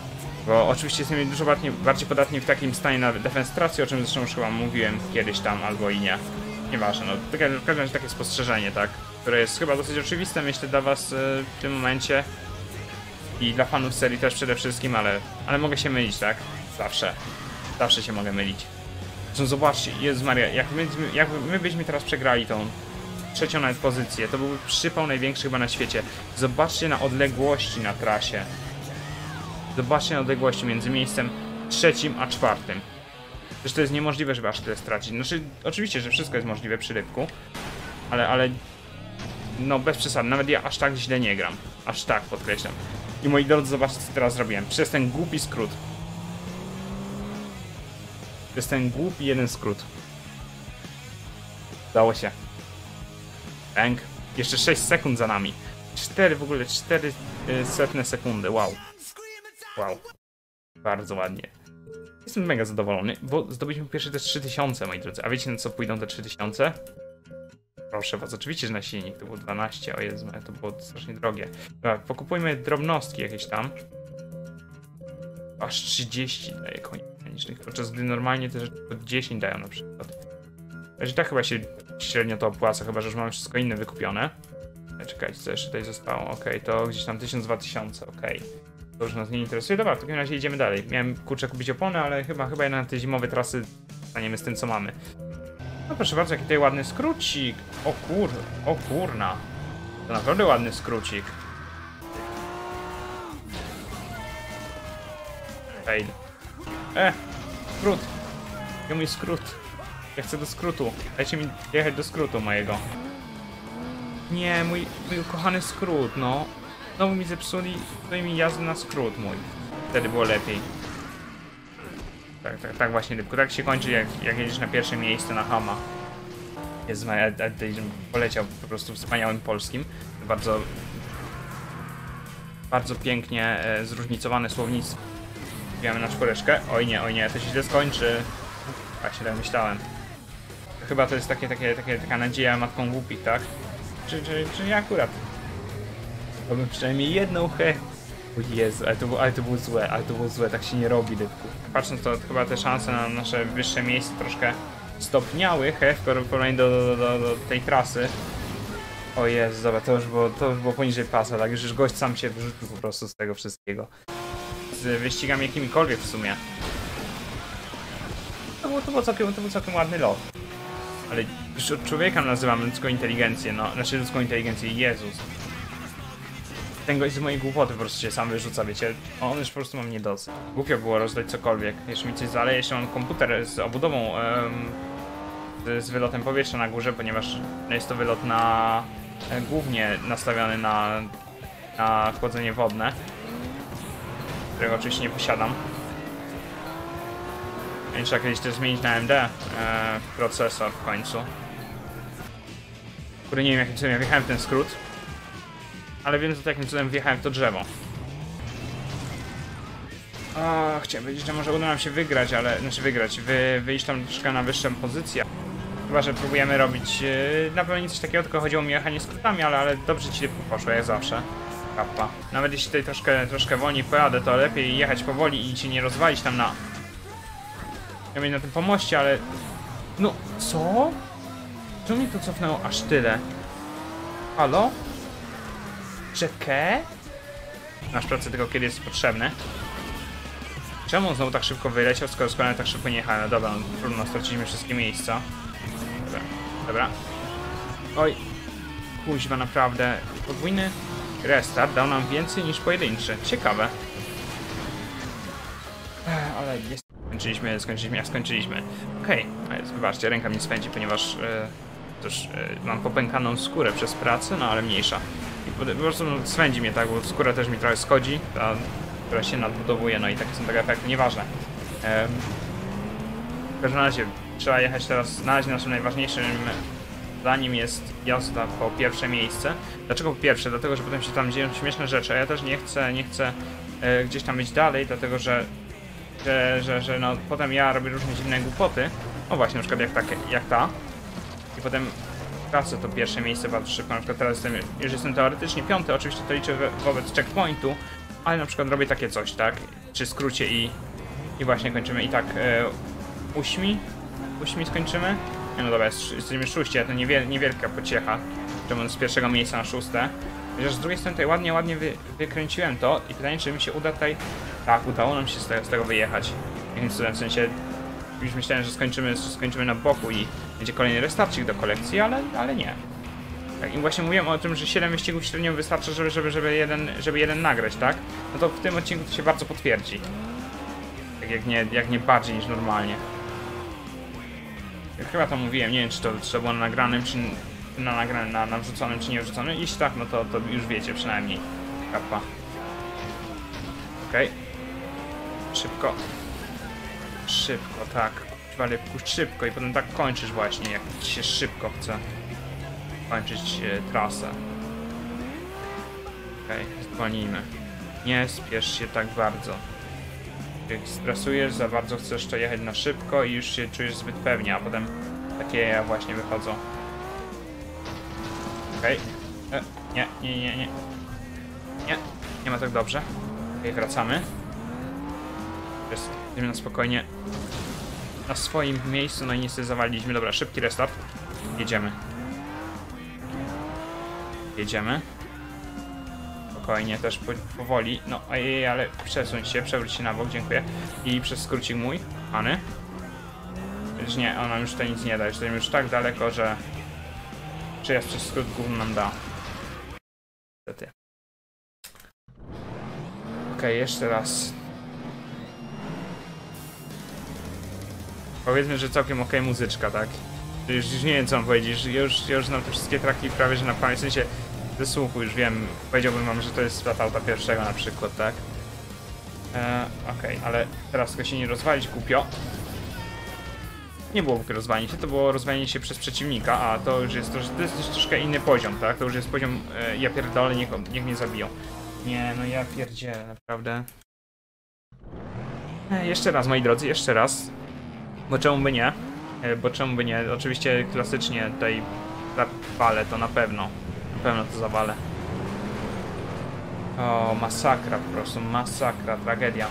A: Bo oczywiście jestem dużo bardziej podatni w takim stanie na defenstracji, o czym zresztą już chyba mówiłem kiedyś tam, albo i nie. Nieważne, no w każdym razie takie spostrzeżenie, tak? Które jest chyba dosyć oczywiste, myślę, dla was w tym momencie. I dla fanów serii też przede wszystkim, ale mogę się mylić, tak? Zawsze się mogę mylić. Zresztą zobaczcie, Jezus Maria, jak my byśmy teraz przegrali tą trzecią nawet pozycję, to byłby przypał największy chyba na świecie. Zobaczcie na odległości na trasie. Zobaczcie na odległości między miejscem trzecim a czwartym. Przecież to jest niemożliwe, żeby aż tyle stracić. Znaczy, oczywiście, że wszystko jest możliwe przy rybku, ale no bez przesady, nawet ja aż tak źle nie gram. Aż tak, podkreślam. I moi drodzy, zobaczcie, co teraz zrobiłem. Przez ten głupi skrót. Przez ten głupi jeden skrót. Udało się. Bang. Jeszcze 6 sekund za nami. 4 setne sekundy. Wow. Wow. Bardzo ładnie. Jestem mega zadowolony, bo zdobyliśmy pierwsze te 3000, moi drodzy. A wiecie, na co pójdą te 3000? Proszę was, oczywiście, że na silnik. To było 12, o Jezu, to było strasznie drogie. Dobra, pokupujmy drobnostki jakieś tam. Aż 30 daje koni mechanicznych, podczas gdy normalnie te rzeczy po 10 dają na przykład. Takže tak chyba się średnio to opłaca, chyba że już mamy wszystko inne wykupione. Czekajcie, co jeszcze tutaj zostało. Okej, to gdzieś tam 1000-2000, okej. To już nas nie interesuje. Dobra, w takim razie idziemy dalej. Miałem, kurczę, kupić opony, ale chyba jednak na te zimowe trasy staniemy z tym, co mamy. No proszę bardzo, jaki tutaj ładny skrócik. O kurna. To naprawdę ładny skrócik. Fail. Skrót. Gdzie mój skrót? Ja chcę do skrótu. Dajcie mi jechać do skrótu mojego. Nie, mój ukochany skrót, no. Znowu mi zepsuli mi jazdę na skrót mój. Wtedy było lepiej. Tak właśnie, Rybku. Tak się kończy, jak jedziesz na pierwsze miejsce na Hama. Jest poleciał po prostu wspaniałym polskim. Bardzo pięknie zróżnicowane słownictwo. Wbijamy na czwóreczkę. Oj nie, to się źle skończy. Tak się tak myślałem. Chyba to jest taka nadzieja matką głupich, tak? Czy nie akurat? Robię przynajmniej jedną O Jezu, ale to było złe, tak się nie robi, Rybku. Patrząc, to chyba te szanse na nasze wyższe miejsce troszkę stopniały, w porównaniu do tej trasy. O Jezu, dobra, to już było poniżej pasa, tak? Już gość sam się wyrzucił po prostu z tego wszystkiego. Z wyścigami jakimikolwiek w sumie. To był całkiem ładny lot. Ale już od człowieka nazywamy ludzką inteligencję, no, znaczy ludzką inteligencję, Jezus. Ten gość z mojej głupoty po prostu się sam wyrzuca, wiecie, on już po prostu ma mnie dosyć. Głupio było rozdać cokolwiek, jeszcze mi coś zaleje, jeszcze mam komputer z obudową, z wylotem powietrza na górze, ponieważ jest to wylot głównie nastawiony na chłodzenie wodne, którego oczywiście nie posiadam. I trzeba kiedyś też zmienić na AMD procesor w końcu. Który nie wiem, jakim cudem ja wjechałem w ten skrót. Ale wiem, że jakim cudem wjechałem w to drzewo. Chciałem powiedzieć, że może uda nam się wygrać, ale... wyjść tam troszkę na wyższą pozycję. Chyba, że próbujemy robić na pewno nic takiego, tylko chodziło mi o jechanie skrótami, ale dobrze ci poszło, jak zawsze. Kappa. Nawet jeśli tutaj troszkę wolniej pojadę, to lepiej jechać powoli i się nie rozwalić tam na... Ja mieć na tym pomoście, ale... No, co? Czemu mi to cofnęło aż tyle? Halo? Czekaj? Masz pracę tylko kiedy jest potrzebne. Czemu on znowu tak szybko wyleciał, skoro tak szybko nie jechałem? No dobra, no, trudno, straciliśmy wszystkie miejsca. Dobra. Oj. Kuźwa, naprawdę. Podwójny restart dał nam więcej niż pojedynczy. Ciekawe. Ale jest... Skończyliśmy. Okej, wybaczcie, ręka mnie swędzi, ponieważ mam popękaną skórę przez pracę, no ale mniejsza. I po prostu swędzi mnie tak, bo skóra też mi trochę schodzi, która się nadbudowuje, no i takie są tego efekty, nieważne. W każdym razie trzeba jechać teraz, na razie naszym najważniejszym zadaniem jest jazda po pierwsze miejsce. Dlaczego po pierwsze? Dlatego, że potem się tam dzieją śmieszne rzeczy, a ja też nie chcę gdzieś tam być dalej, dlatego że no potem ja robię różne dziwne głupoty. No właśnie, na przykład jak ta. I potem tracę to pierwsze miejsce bardzo szybko. Na przykład teraz już jestem teoretycznie 5, oczywiście to liczę wobec checkpointu, ale na przykład robię takie coś, tak? Przy skrócie i właśnie kończymy. I tak, 8 skończymy. No dobra, jesteśmy 6, to niewielka pociecha, że z pierwszego miejsca na 6. Chociaż z drugiej strony tutaj ładnie wykręciłem to i pytanie, czy mi się uda tutaj... Tak, udało nam się z tego wyjechać. Jakimś cudem, w sensie już myślałem, że skończymy na boku i będzie kolejny restarcik do kolekcji, ale nie. Tak, i właśnie mówiłem o tym, że 7 wyścigów średnio wystarcza, żeby jeden nagrać, tak? No to w tym odcinku to się bardzo potwierdzi. Tak jak nie bardziej niż normalnie. Chyba to mówiłem, nie wiem czy to było na nagranym, czy na wrzuconym, czy nie wrzuconym. Jeśli tak, no to już wiecie przynajmniej. Kappa. Okej. Szybko. Szybko, tak. Ale puść szybko i potem tak kończysz właśnie, jak ci się szybko chce kończyć trasę. Okej, zwolnijmy. Nie spiesz się tak bardzo. Jak stresujesz, za bardzo chcesz to jechać na szybko i już się czujesz zbyt pewnie, a potem takie właśnie wychodzą. Okej. Nie. Nie ma tak dobrze. Okej, wracamy. Jesteśmy na spokojnie na swoim miejscu, no i niestety zawaliliśmy. Dobra, szybki restart. Jedziemy. Spokojnie, też powoli. No, ale przesuń się, przewróć się na bok, dziękuję. I przez skrócik mój, Any. Już nie, ona już tutaj nic nie da. Jesteśmy już tak daleko, że przejazd przez skrót gówno nam da. Niestety. Okej, jeszcze raz. Powiedzmy, że całkiem okej muzyczka, tak? Już nie wiem co mam powiedzieć, już znam te wszystkie traki prawie że na pamięć, w sensie ze słuchu już wiem, powiedziałbym wam, że to jest Flat Outa pierwszego na przykład, tak? Okej, ale teraz tylko się nie rozwalić głupio. Nie było głupio rozwalenie się, to było rozwalenie się przez przeciwnika, a to już jest troszkę inny poziom, tak? To już jest poziom, ja pierdolę, niech mnie zabiją. Nie, no ja pierdzielę, naprawdę. Jeszcze raz, moi drodzy, jeszcze raz. Bo czemu by nie? Oczywiście klasycznie tutaj zawalę to na pewno to zawalę. O, masakra po prostu, masakra, tragedia.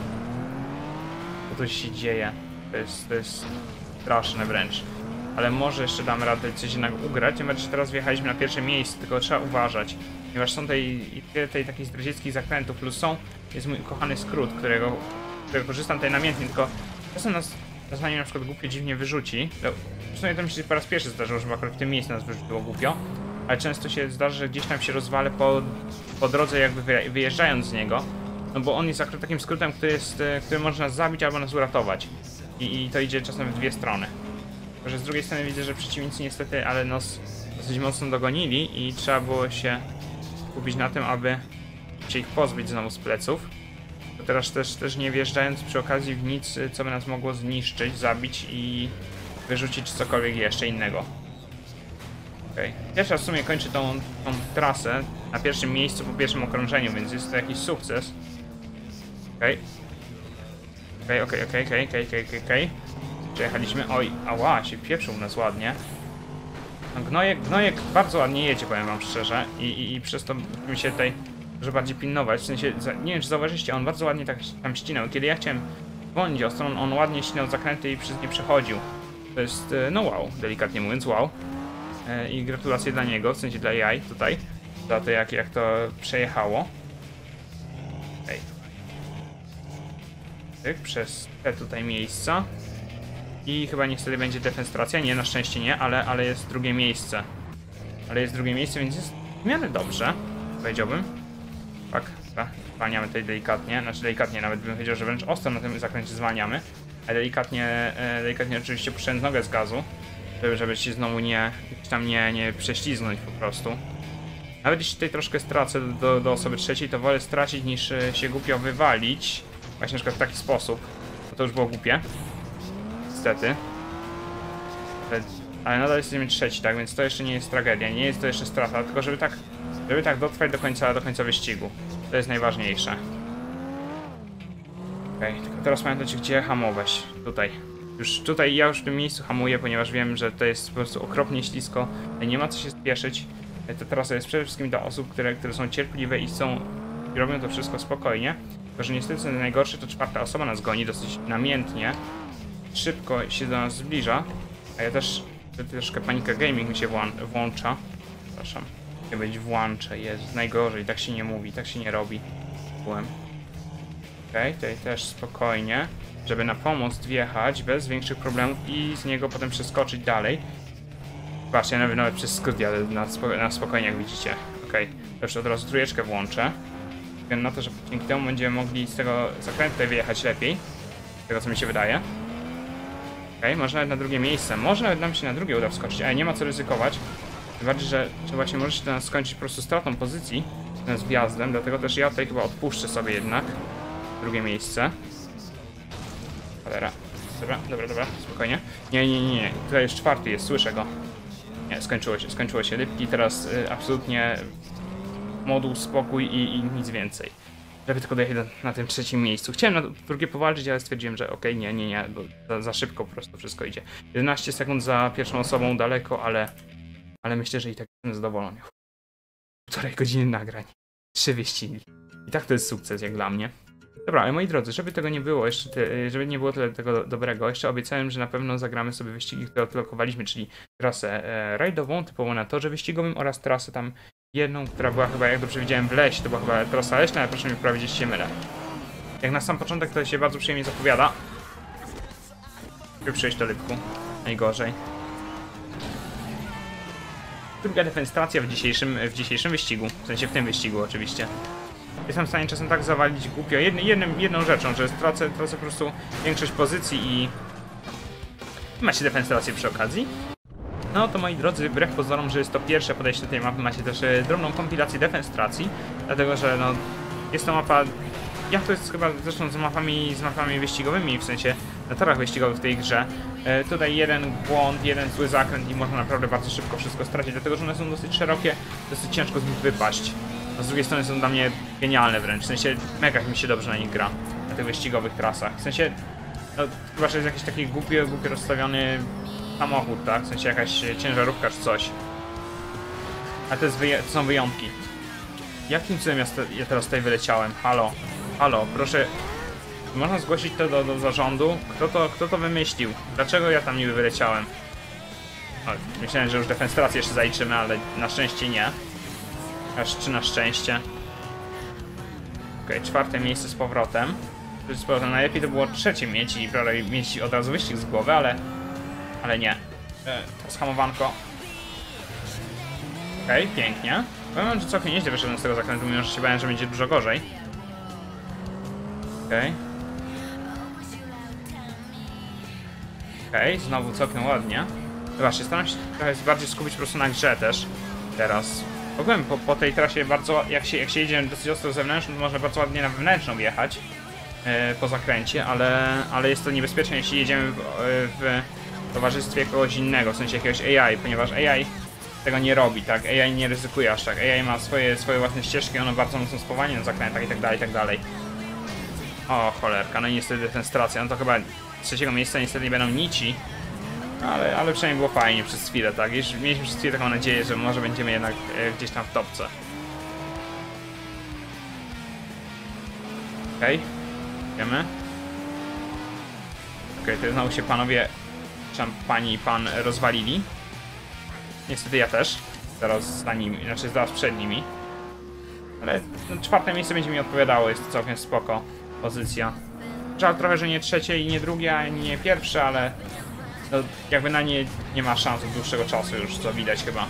A: Co tu się dzieje? To jest straszne wręcz. Ale może jeszcze damy radę coś jednak ugrać, tym bardziej, że teraz wjechaliśmy na pierwsze miejsce, tylko trzeba uważać. Ponieważ są tej takich zdradzieckich zakrętów, plus jest mój ukochany skrót, którego korzystam tutaj namiętnie, tylko czasem nas zanim na przykład głupio dziwnie wyrzuci. Przynajmniej to mi się po raz pierwszy zdarzyło, że akurat w tym miejscu nas wyrzuciło głupio. Ale często się zdarza, że gdzieś tam się rozwalę po drodze jakby wyjeżdżając z niego. No bo on jest akurat takim skrótem, który może nas zabić albo nas uratować. I to idzie czasem w dwie strony. Tylko że z drugiej strony widzę, że przeciwnicy niestety, ale nas dosyć mocno dogonili i trzeba było się skupić na tym, aby się ich pozbyć znowu z pleców. To teraz też nie wjeżdżając przy okazji w nic, co by nas mogło zniszczyć, zabić i wyrzucić cokolwiek jeszcze innego. Okej. Pierwszy raz w sumie kończę tą trasę na pierwszym miejscu po pierwszym okrążeniu, więc jest to jakiś sukces. Okej. Przejechaliśmy. Oj, ała, się pieprzył nas ładnie. No, gnojek bardzo ładnie jedzie, powiem wam szczerze. I przez to mi się tutaj dużo bardziej pilnować. W sensie, nie wiem czy zauważyliście, on bardzo ładnie tak tam ścinał. Kiedy ja chciałem zwolnić ostro, on ładnie ścinał zakręty i przez nie przechodził. To jest, no wow, delikatnie mówiąc, wow. I gratulacje dla niego, w sensie dla jaj tutaj. Za to jak to przejechało. Ej. Tak, przez te tutaj miejsca. I chyba niestety będzie defenstracja. Nie, na szczęście nie, ale jest drugie miejsce. Więc jest w miarę dobrze, powiedziałbym. Tak, zwalniamy tutaj delikatnie. Znaczy delikatnie nawet bym powiedział, że wręcz ostro na tym zakręcie zwalniamy. Ale delikatnie oczywiście puszczając nogę z gazu. Żeby się znowu nie prześlizgnąć po prostu. Nawet jeśli tutaj troszkę stracę do osoby trzeciej, to wolę stracić niż się głupio wywalić. Właśnie na przykład w taki sposób. No to już było głupie. Niestety. Ale nadal jesteśmy trzeci, tak? Więc to jeszcze nie jest tragedia, nie jest to jeszcze strata, tylko żeby tak dotrwać do końca wyścigu. To jest najważniejsze. Okej, tylko teraz pamiętajcie, gdzie hamować. Tutaj. Ja już w tym miejscu hamuję, ponieważ wiem, że to jest po prostu okropnie ślisko. Nie ma co się spieszyć. Ta trasa jest przede wszystkim dla osób, które są cierpliwe i chcą i robią to wszystko spokojnie. Tylko, że niestety co najgorsze, to czwarta osoba nas goni dosyć namiętnie. Szybko się do nas zbliża, a ja też troszkę panika gaming mi się włącza. Przepraszam, nie być włączę, jest najgorzej, tak się nie mówi, tak się nie robi. Byłem. Okej, tutaj też spokojnie, żeby na pomost wjechać bez większych problemów i z niego potem przeskoczyć dalej. Patrzcie, ja nawet przez skrót jadę na spokojnie, jak widzicie. Okej, już od razu trójeczkę włączę. Względu na to, że dzięki temu będziemy mogli z tego zakrętu tutaj wyjechać lepiej. Z tego, co mi się wydaje. Okej, może nawet na drugie miejsce. Może nawet nam się na drugie uda wskoczyć, ale nie ma co ryzykować. Tym bardziej, że właśnie może się to nas skończyć po prostu stratą pozycji z wjazdem, dlatego też ja tutaj chyba odpuszczę sobie jednak drugie miejsce. Cholera. Dobra, spokojnie. Nie. Tutaj już czwarty jest, słyszę go. Nie, skończyło się. Rybki teraz absolutnie moduł, spokój i nic więcej. Żeby tylko dojechać na tym trzecim miejscu. Chciałem na drugie powalczyć, ale stwierdziłem, że okej, nie, bo za szybko po prostu wszystko idzie. 11 sekund za pierwszą osobą daleko, ale myślę, że i tak jestem zadowolony. 1,5 godziny nagrań. 3 wyścigi. I tak to jest sukces jak dla mnie. Dobra, ale moi drodzy, żeby tego nie było, żeby nie było tyle tego dobrego, jeszcze obiecałem, że na pewno zagramy sobie wyścigi, które odblokowaliśmy, czyli trasę rajdową, typową na torze wyścigowym oraz trasę tam jedną, która była chyba, jak dobrze widziałem, w lesie, to była chyba trasa leśna, ale proszę mi poprawić, jeśli się mylę. Jak na sam początek to się bardzo przyjemnie zapowiada. Przejść do Lybku. Najgorzej. Druga defenstracja w dzisiejszym wyścigu, w sensie w tym wyścigu oczywiście. Jestem w stanie czasem tak zawalić głupio jedną rzeczą, że tracę po prostu większość pozycji i macie defenstrację przy okazji. No to moi drodzy, wbrew pozorom, że jest to pierwsze podejście do tej mapy, macie też drobną kompilację defenstracji, dlatego że no jest to mapa, jak to jest chyba zresztą z mapami wyścigowymi, w sensie na torach wyścigowych w tej grze. Tutaj jeden błąd, jeden zły zakręt i można naprawdę bardzo szybko wszystko stracić, dlatego że one są dosyć szerokie, dosyć ciężko z nich wypaść. A z drugiej strony są dla mnie genialne wręcz, w sensie mega mi się dobrze na nich gra, na tych wyścigowych trasach. W sensie, no chyba, że jest jakiś taki głupio rozstawiony samochód, tak? W sensie jakaś ciężarówka czy coś. A to są wyjątki. Jakim cudem ja teraz tutaj wyleciałem? Halo, proszę. Można zgłosić to do zarządu? Kto to wymyślił? Dlaczego ja tam niby wyleciałem? O, myślałem, że już defenstrację jeszcze zaliczymy, ale na szczęście nie. Czy na szczęście. Okej, czwarte miejsce z powrotem. Najlepiej to było trzecie mieć i mieć od razu wyścig z głowy, ale nie. To hamowanko. Okej, pięknie. Powiem, że całkiem nieźle wyszedłem z tego zakrętu, mimo że się bałem, że będzie dużo gorzej. Okej, znowu całkiem ładnie. Zobaczcie, staram się trochę bardziej skupić po prostu na grze też. Teraz. Ogólnie po tej trasie bardzo, jak się jedzie dosyć ostro zewnętrzną, to można bardzo ładnie na wewnętrzną wjechać po zakręcie, ale jest to niebezpieczne, jeśli jedziemy w towarzystwie kogoś innego, w sensie jakiegoś AI, ponieważ AI tego nie robi, tak? AI nie ryzykuje aż tak. AI ma swoje własne ścieżki, one bardzo mocno spowalnia na zakrętach i tak dalej. O cholerka, no i niestety defenstracja, no to chyba trzeciego miejsca niestety nie będą nici. Ale przynajmniej było fajnie przez chwilę, tak? Już mieliśmy przez chwilę taką nadzieję, że może będziemy jednak gdzieś tam w topce. Okej, wiemy. Okej, to znowu się panowie, pani i pan rozwalili. Niestety ja też. Zaraz za nimi, znaczy zaraz przed nimi. Ale no, czwarte miejsce będzie mi odpowiadało, jest to całkiem spoko pozycja. Żal trochę, że nie trzecie i nie drugie, ani nie pierwsze, ale no, jakby na nie ma szans od dłuższego czasu już, co widać chyba.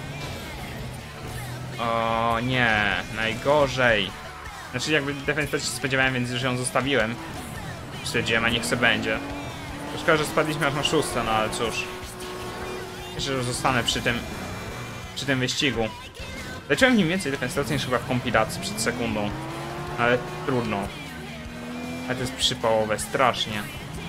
A: O nie, najgorzej. Znaczy jakby defensywie się spodziewałem, więc już ją zostawiłem. Stwierdziłem, a niech se będzie. Szkoda, że spadliśmy aż na 6, no ale cóż. Myślę, że zostanę przy tym wyścigu. Leciałem nim więcej defensywacji niż chyba w kompilacji przed sekundą. Ale trudno. Ale to jest przypałowe, strasznie.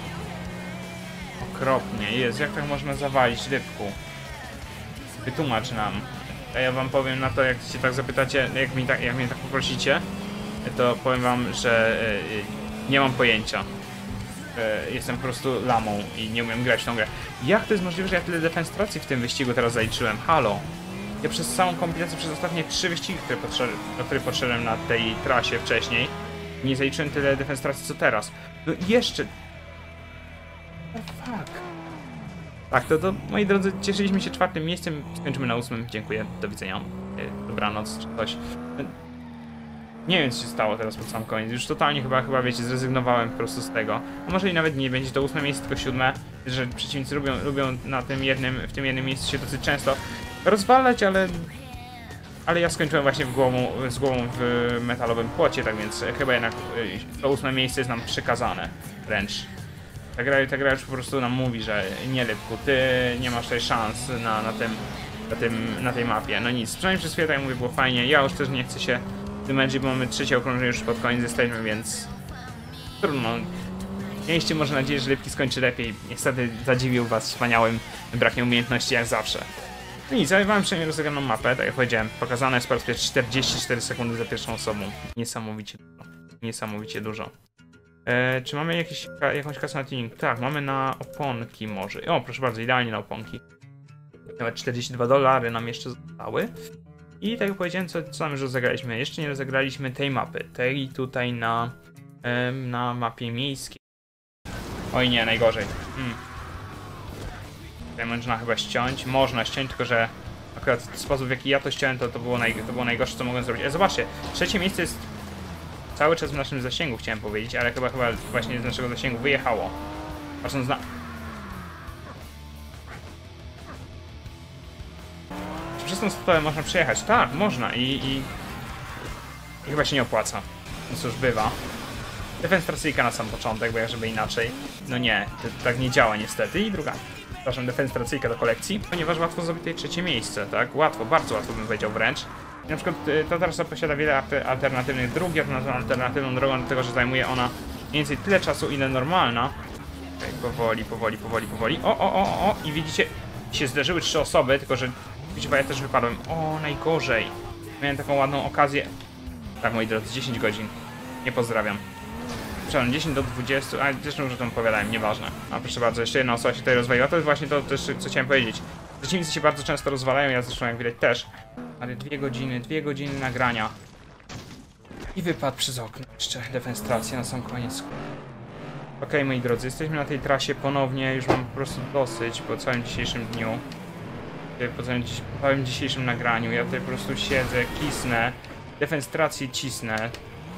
A: Okropnie, jest, jak tak można zawalić Rybku? Wytłumacz nam. A ja wam powiem na to, jak się tak zapytacie, jak mnie tak poprosicie, to powiem wam, że nie mam pojęcia. Jestem po prostu lamą i nie umiem grać w tą grę. Jak to jest możliwe, że ja tyle defenstracji w tym wyścigu teraz zaliczyłem? Halo? Ja przez całą kompilację, przez ostatnie 3 wyścigi, do których podszedłem na tej trasie wcześniej, nie zaliczyłem tyle defenstracji co teraz. No jeszcze... fuck. Tak, to moi drodzy, cieszyliśmy się 4. miejscem, skończymy na 8. Dziękuję, do widzenia. Dobranoc, czy coś. Nie wiem, co się stało teraz pod sam koniec. Już totalnie chyba wiecie, zrezygnowałem po prostu z tego. A może i nawet nie będzie to 8. miejsce, tylko 7. Że przeciwnicy lubią na tym w tym jednym miejscu się dosyć często rozwalać, ale ja skończyłem właśnie z głową w metalowym płocie, tak więc chyba jednak to 8. miejsce jest nam przykazane wręcz. Ta gra już po prostu nam mówi, że nie Lepku, ty nie masz tutaj szans na tej mapie. No nic, przynajmniej przez chwilę, tak jak mówię, było fajnie. Ja już też nie chcę się dymęczyć, bo mamy 3. okrążenie już pod koniec jesteśmy, więc trudno. Mieliście może nadzieję, że Lepki skończy lepiej. Niestety zadziwił was wspaniałym brakiem umiejętności jak zawsze. No nic, zajmowałem przynajmniej rozegraną mapę, tak jak powiedziałem, pokazane jest po raz pierwszy 44 sekundy za pierwszą osobą. Niesamowicie dużo. Niesamowicie dużo. Czy mamy jakąś kasę na tuning? Tak, mamy na oponki może. O, proszę bardzo, idealnie na oponki. Nawet $42 nam jeszcze zostały. I tak jak powiedziałem, co nam już rozegraliśmy? Jeszcze nie rozegraliśmy tej mapy. Tej tutaj na mapie miejskiej. Oj nie, najgorzej. Tutaj można chyba ściąć. Można ściąć, tylko że akurat sposób, w jaki ja to ściąłem, to było najgorsze, co mogłem zrobić. Zobaczcie, 3. miejsce jest cały czas w naszym zasięgu, chciałem powiedzieć, ale chyba właśnie z naszego zasięgu wyjechało. Patrząc na... Czy przez tą stopę można przejechać? Tak, można i chyba się nie opłaca. No cóż, bywa. Defenstracyjka na sam początek, bo jak żeby inaczej. No nie, tak nie działa niestety. I druga, przepraszam, defenstracyjka do kolekcji, ponieważ łatwo zdobyć tutaj 3. miejsce, tak? Łatwo, bardzo łatwo bym powiedział wręcz. Na przykład ta trasa posiada wiele alternatywnych dróg, ja to nazywam alternatywną drogą, dlatego że zajmuje ona mniej więcej tyle czasu, ile normalna. Okay, powoli. O! I widzicie, się zderzyły 3 osoby, tylko że widzicie, ja też wypadłem. O, najgorzej. Miałem taką ładną okazję. Tak, moi drodzy, 10 godzin. Nie pozdrawiam. Przepraszam, 10 do 20, ale zresztą już o tym opowiadałem, nieważne. A proszę bardzo, jeszcze jedna osoba się tutaj rozwaliła, to jest właśnie to też, co chciałem powiedzieć. Przeciwnicy się bardzo często rozwalają, ja zresztą jak widać też. Ale 2 godziny nagrania. I wypadł przez okno. Jeszcze defenstracja na sam koniec. Okej, moi drodzy, jesteśmy na tej trasie ponownie, już mam po prostu dosyć po całym dzisiejszym dniu. Po całym dzisiejszym nagraniu. Ja tutaj po prostu siedzę, kisnę. Defenstrację cisnę.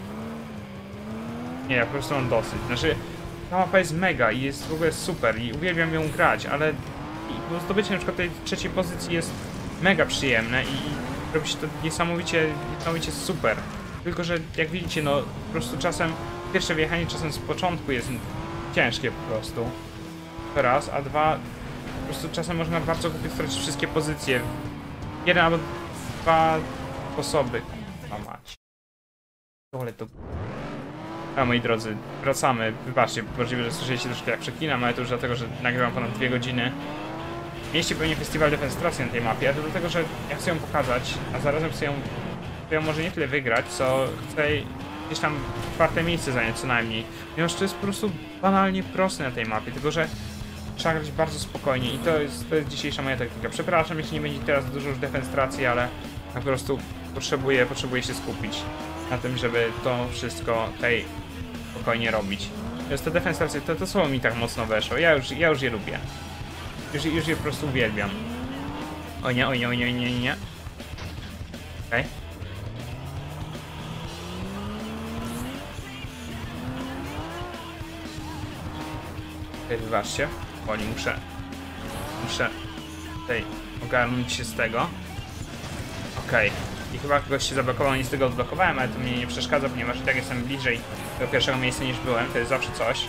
A: Nie, ja po prostu mam dosyć. Znaczy, ta mapa jest mega i jest w ogóle super i uwielbiam ją grać, ale zdobycie na przykład tej 3. pozycji jest mega przyjemne i robi się to niesamowicie super. Tylko że jak widzicie, no po prostu czasem pierwsze wjechanie czasem z początku jest ciężkie po prostu. To raz, a 2 po prostu czasem można bardzo głupio stracić wszystkie pozycje. 1 albo 2 sposoby. Mać. Ale to... A moi drodzy, wracamy. Wybaczcie, możliwe, że słyszycie troszkę jak przeklinam, ale to już dlatego, że nagrywam ponad 2 godziny. Mieliście pewnie festiwal defenstracji na tej mapie, a to dlatego, że ja chcę ją pokazać, a zarazem chcę ją może nie tyle wygrać, co chcę gdzieś tam 4. miejsce zająć co najmniej. Ponieważ to jest po prostu banalnie proste na tej mapie, tylko że trzeba grać bardzo spokojnie i to jest dzisiejsza moja taktyka. Przepraszam, jeśli nie będzie teraz dużo już defenstracji, ale po prostu potrzebuję się skupić na tym, żeby to wszystko tutaj spokojnie robić. Więc te defenstracje, to słowo mi tak mocno weszło, ja już je lubię. Już je po prostu uwielbiam. O nie. Okej. Wybaczcie. Woli, muszę tutaj ogarnąć się z tego. Okej. I chyba kogoś się zablokował, nic z tego odblokowałem, ale to mnie nie przeszkadza, ponieważ i tak jestem bliżej do pierwszego miejsca niż byłem, to jest zawsze coś.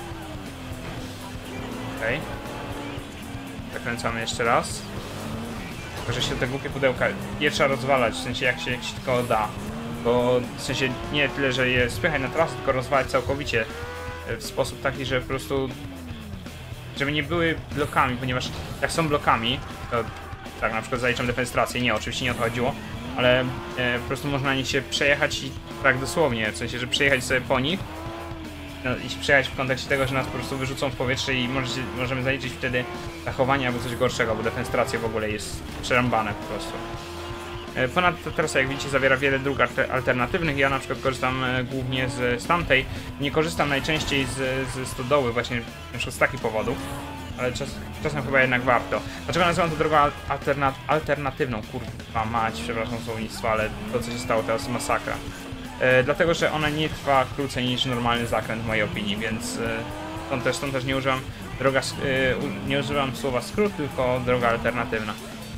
A: Okej. Zakręcamy jeszcze raz. Tylko, że się te głupie pudełka nie trzeba rozwalać, w sensie jak się tylko da. Bo w sensie nie tyle, że je spychać na trasę, tylko rozwalać całkowicie w sposób taki, że po prostu żeby nie były blokami, ponieważ jak są blokami, to tak na przykład zaliczam defenstrację, nie, oczywiście nie o to chodziło, ale po prostu można na nich się przejechać i tak dosłownie, w sensie, że przejechać sobie po nich i przejechać w kontekście tego, że nas po prostu wyrzucą w powietrze i możemy zaliczyć wtedy zachowanie albo coś gorszego, bo defenstracja w ogóle jest przerąbane po prostu. Ponadto trasa, jak widzicie, zawiera wiele dróg alternatywnych. Ja na przykład korzystam głównie z tamtej. Nie korzystam najczęściej z stodoły właśnie z takich powodów. Ale czasem chyba jednak warto. Dlaczego nazywam to drogą alternatywną? Kurwa mać, przepraszam słownictwo, ale to co się stało teraz to masakra. Dlatego, że ona nie trwa krócej niż normalny zakręt w mojej opinii, więc stąd też nie używam nie używam słowa skrót, tylko droga alternatywna.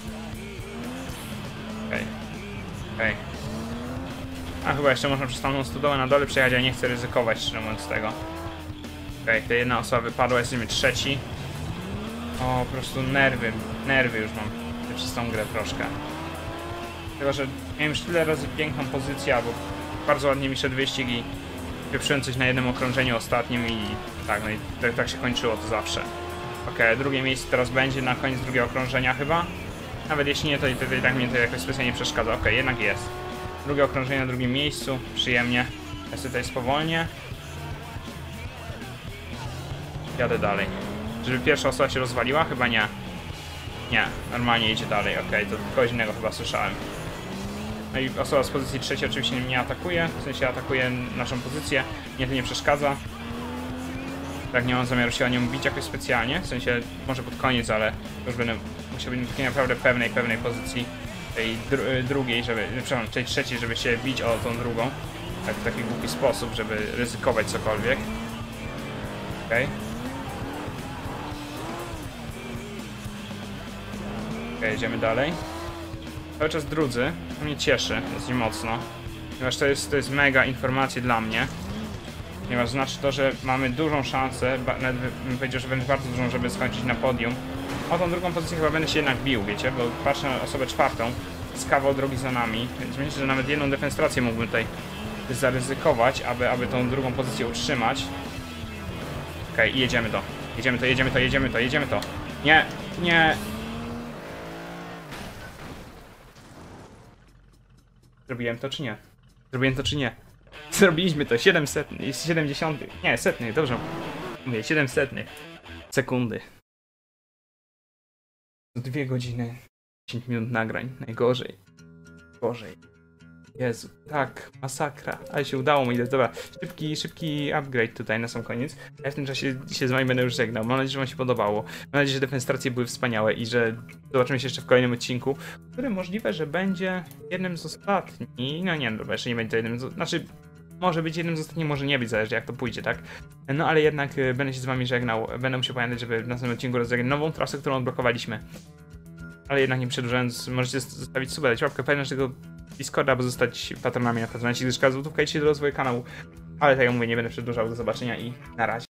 A: Okej. A chyba jeszcze można przez tamtą stodołę na dole przejechać, ja nie chcę ryzykować, szczerze mówiąc, tego. Ta jedna osoba wypadła, jesteśmy trzeci. O, po prostu nerwy już mam przez tą grę troszkę. Dlatego, że miałem już tyle razy piękną pozycję, albo bardzo ładnie mi szedł wyścig i pieprzyłem coś na jednym okrążeniu ostatnim i tak, no i tak się kończyło to zawsze. Okej, drugie miejsce teraz będzie na koniec drugiego okrążenia chyba. Nawet jeśli nie, to i tak mnie to jakoś specjalnie nie przeszkadza. Okej, jednak jest. Drugie okrążenie na drugim miejscu, przyjemnie. Ja sobie tutaj spowolnię. Jadę dalej. Żeby pierwsza osoba się rozwaliła? Chyba nie. Nie, normalnie idzie dalej, okej, to kogoś innego chyba słyszałem. No i osoba z pozycji trzeciej oczywiście mnie atakuje, w sensie atakuje naszą pozycję, mnie to nie przeszkadza. Tak, nie mam zamiaru się o nią bić jakoś specjalnie, w sensie może pod koniec, ale już będę musiał być w takiej naprawdę pewnej pozycji tej drugiej, przepraszam, tej trzeciej, żeby się bić o tą drugą. Tak, w taki głupi sposób, żeby ryzykować cokolwiek. Okej. Jedziemy dalej. Cały czas drudzy, to mnie cieszy dosyć mocno, ponieważ to jest mega informacja dla mnie, ponieważ znaczy to, że mamy dużą szansę, nawet bym powiedział, że wręcz bardzo dużą, żeby skończyć na podium. O tą drugą pozycję chyba będę się jednak bił, wiecie, bo patrzę na osobę czwartą, z kawał drogi za nami, więc myślę, że nawet jedną defenstrację mógłbym tutaj zaryzykować, aby tą drugą pozycję utrzymać. Okej, i jedziemy to. Jedziemy to. Nie. Zrobiłem to czy nie? Zrobiliśmy to, 70, nie, setnych, dobrze mówię, 700 sekundy. 2 godziny, 10 minut nagrań, najgorzej. Gorzej. Jezu, tak, masakra, ale się udało mi, dobra, szybki upgrade tutaj na sam koniec. Ja w tym czasie się z wami będę już żegnał, mam nadzieję, że wam się podobało. Mam nadzieję, że defenstracje były wspaniałe i że zobaczymy się jeszcze w kolejnym odcinku, który możliwe, że będzie jednym z ostatnich, no nie, dobra, jeszcze nie będzie to jednym z, znaczy może być jednym z ostatnich, może nie być, zależy jak to pójdzie, tak? No ale jednak będę się z wami żegnał, będę musiał pamiętać, żeby w następnym odcinku rozegrać nową trasę, którą odblokowaliśmy. Ale jednak nie przedłużając, możecie zostawić suba, dać łapkę w naszego Discorda, aby zostać patronami na Patronite, gdyż każda złotówka idzie do rozwoju kanału. Ale tak jak mówię, nie będę przedłużał, do zobaczenia i na razie.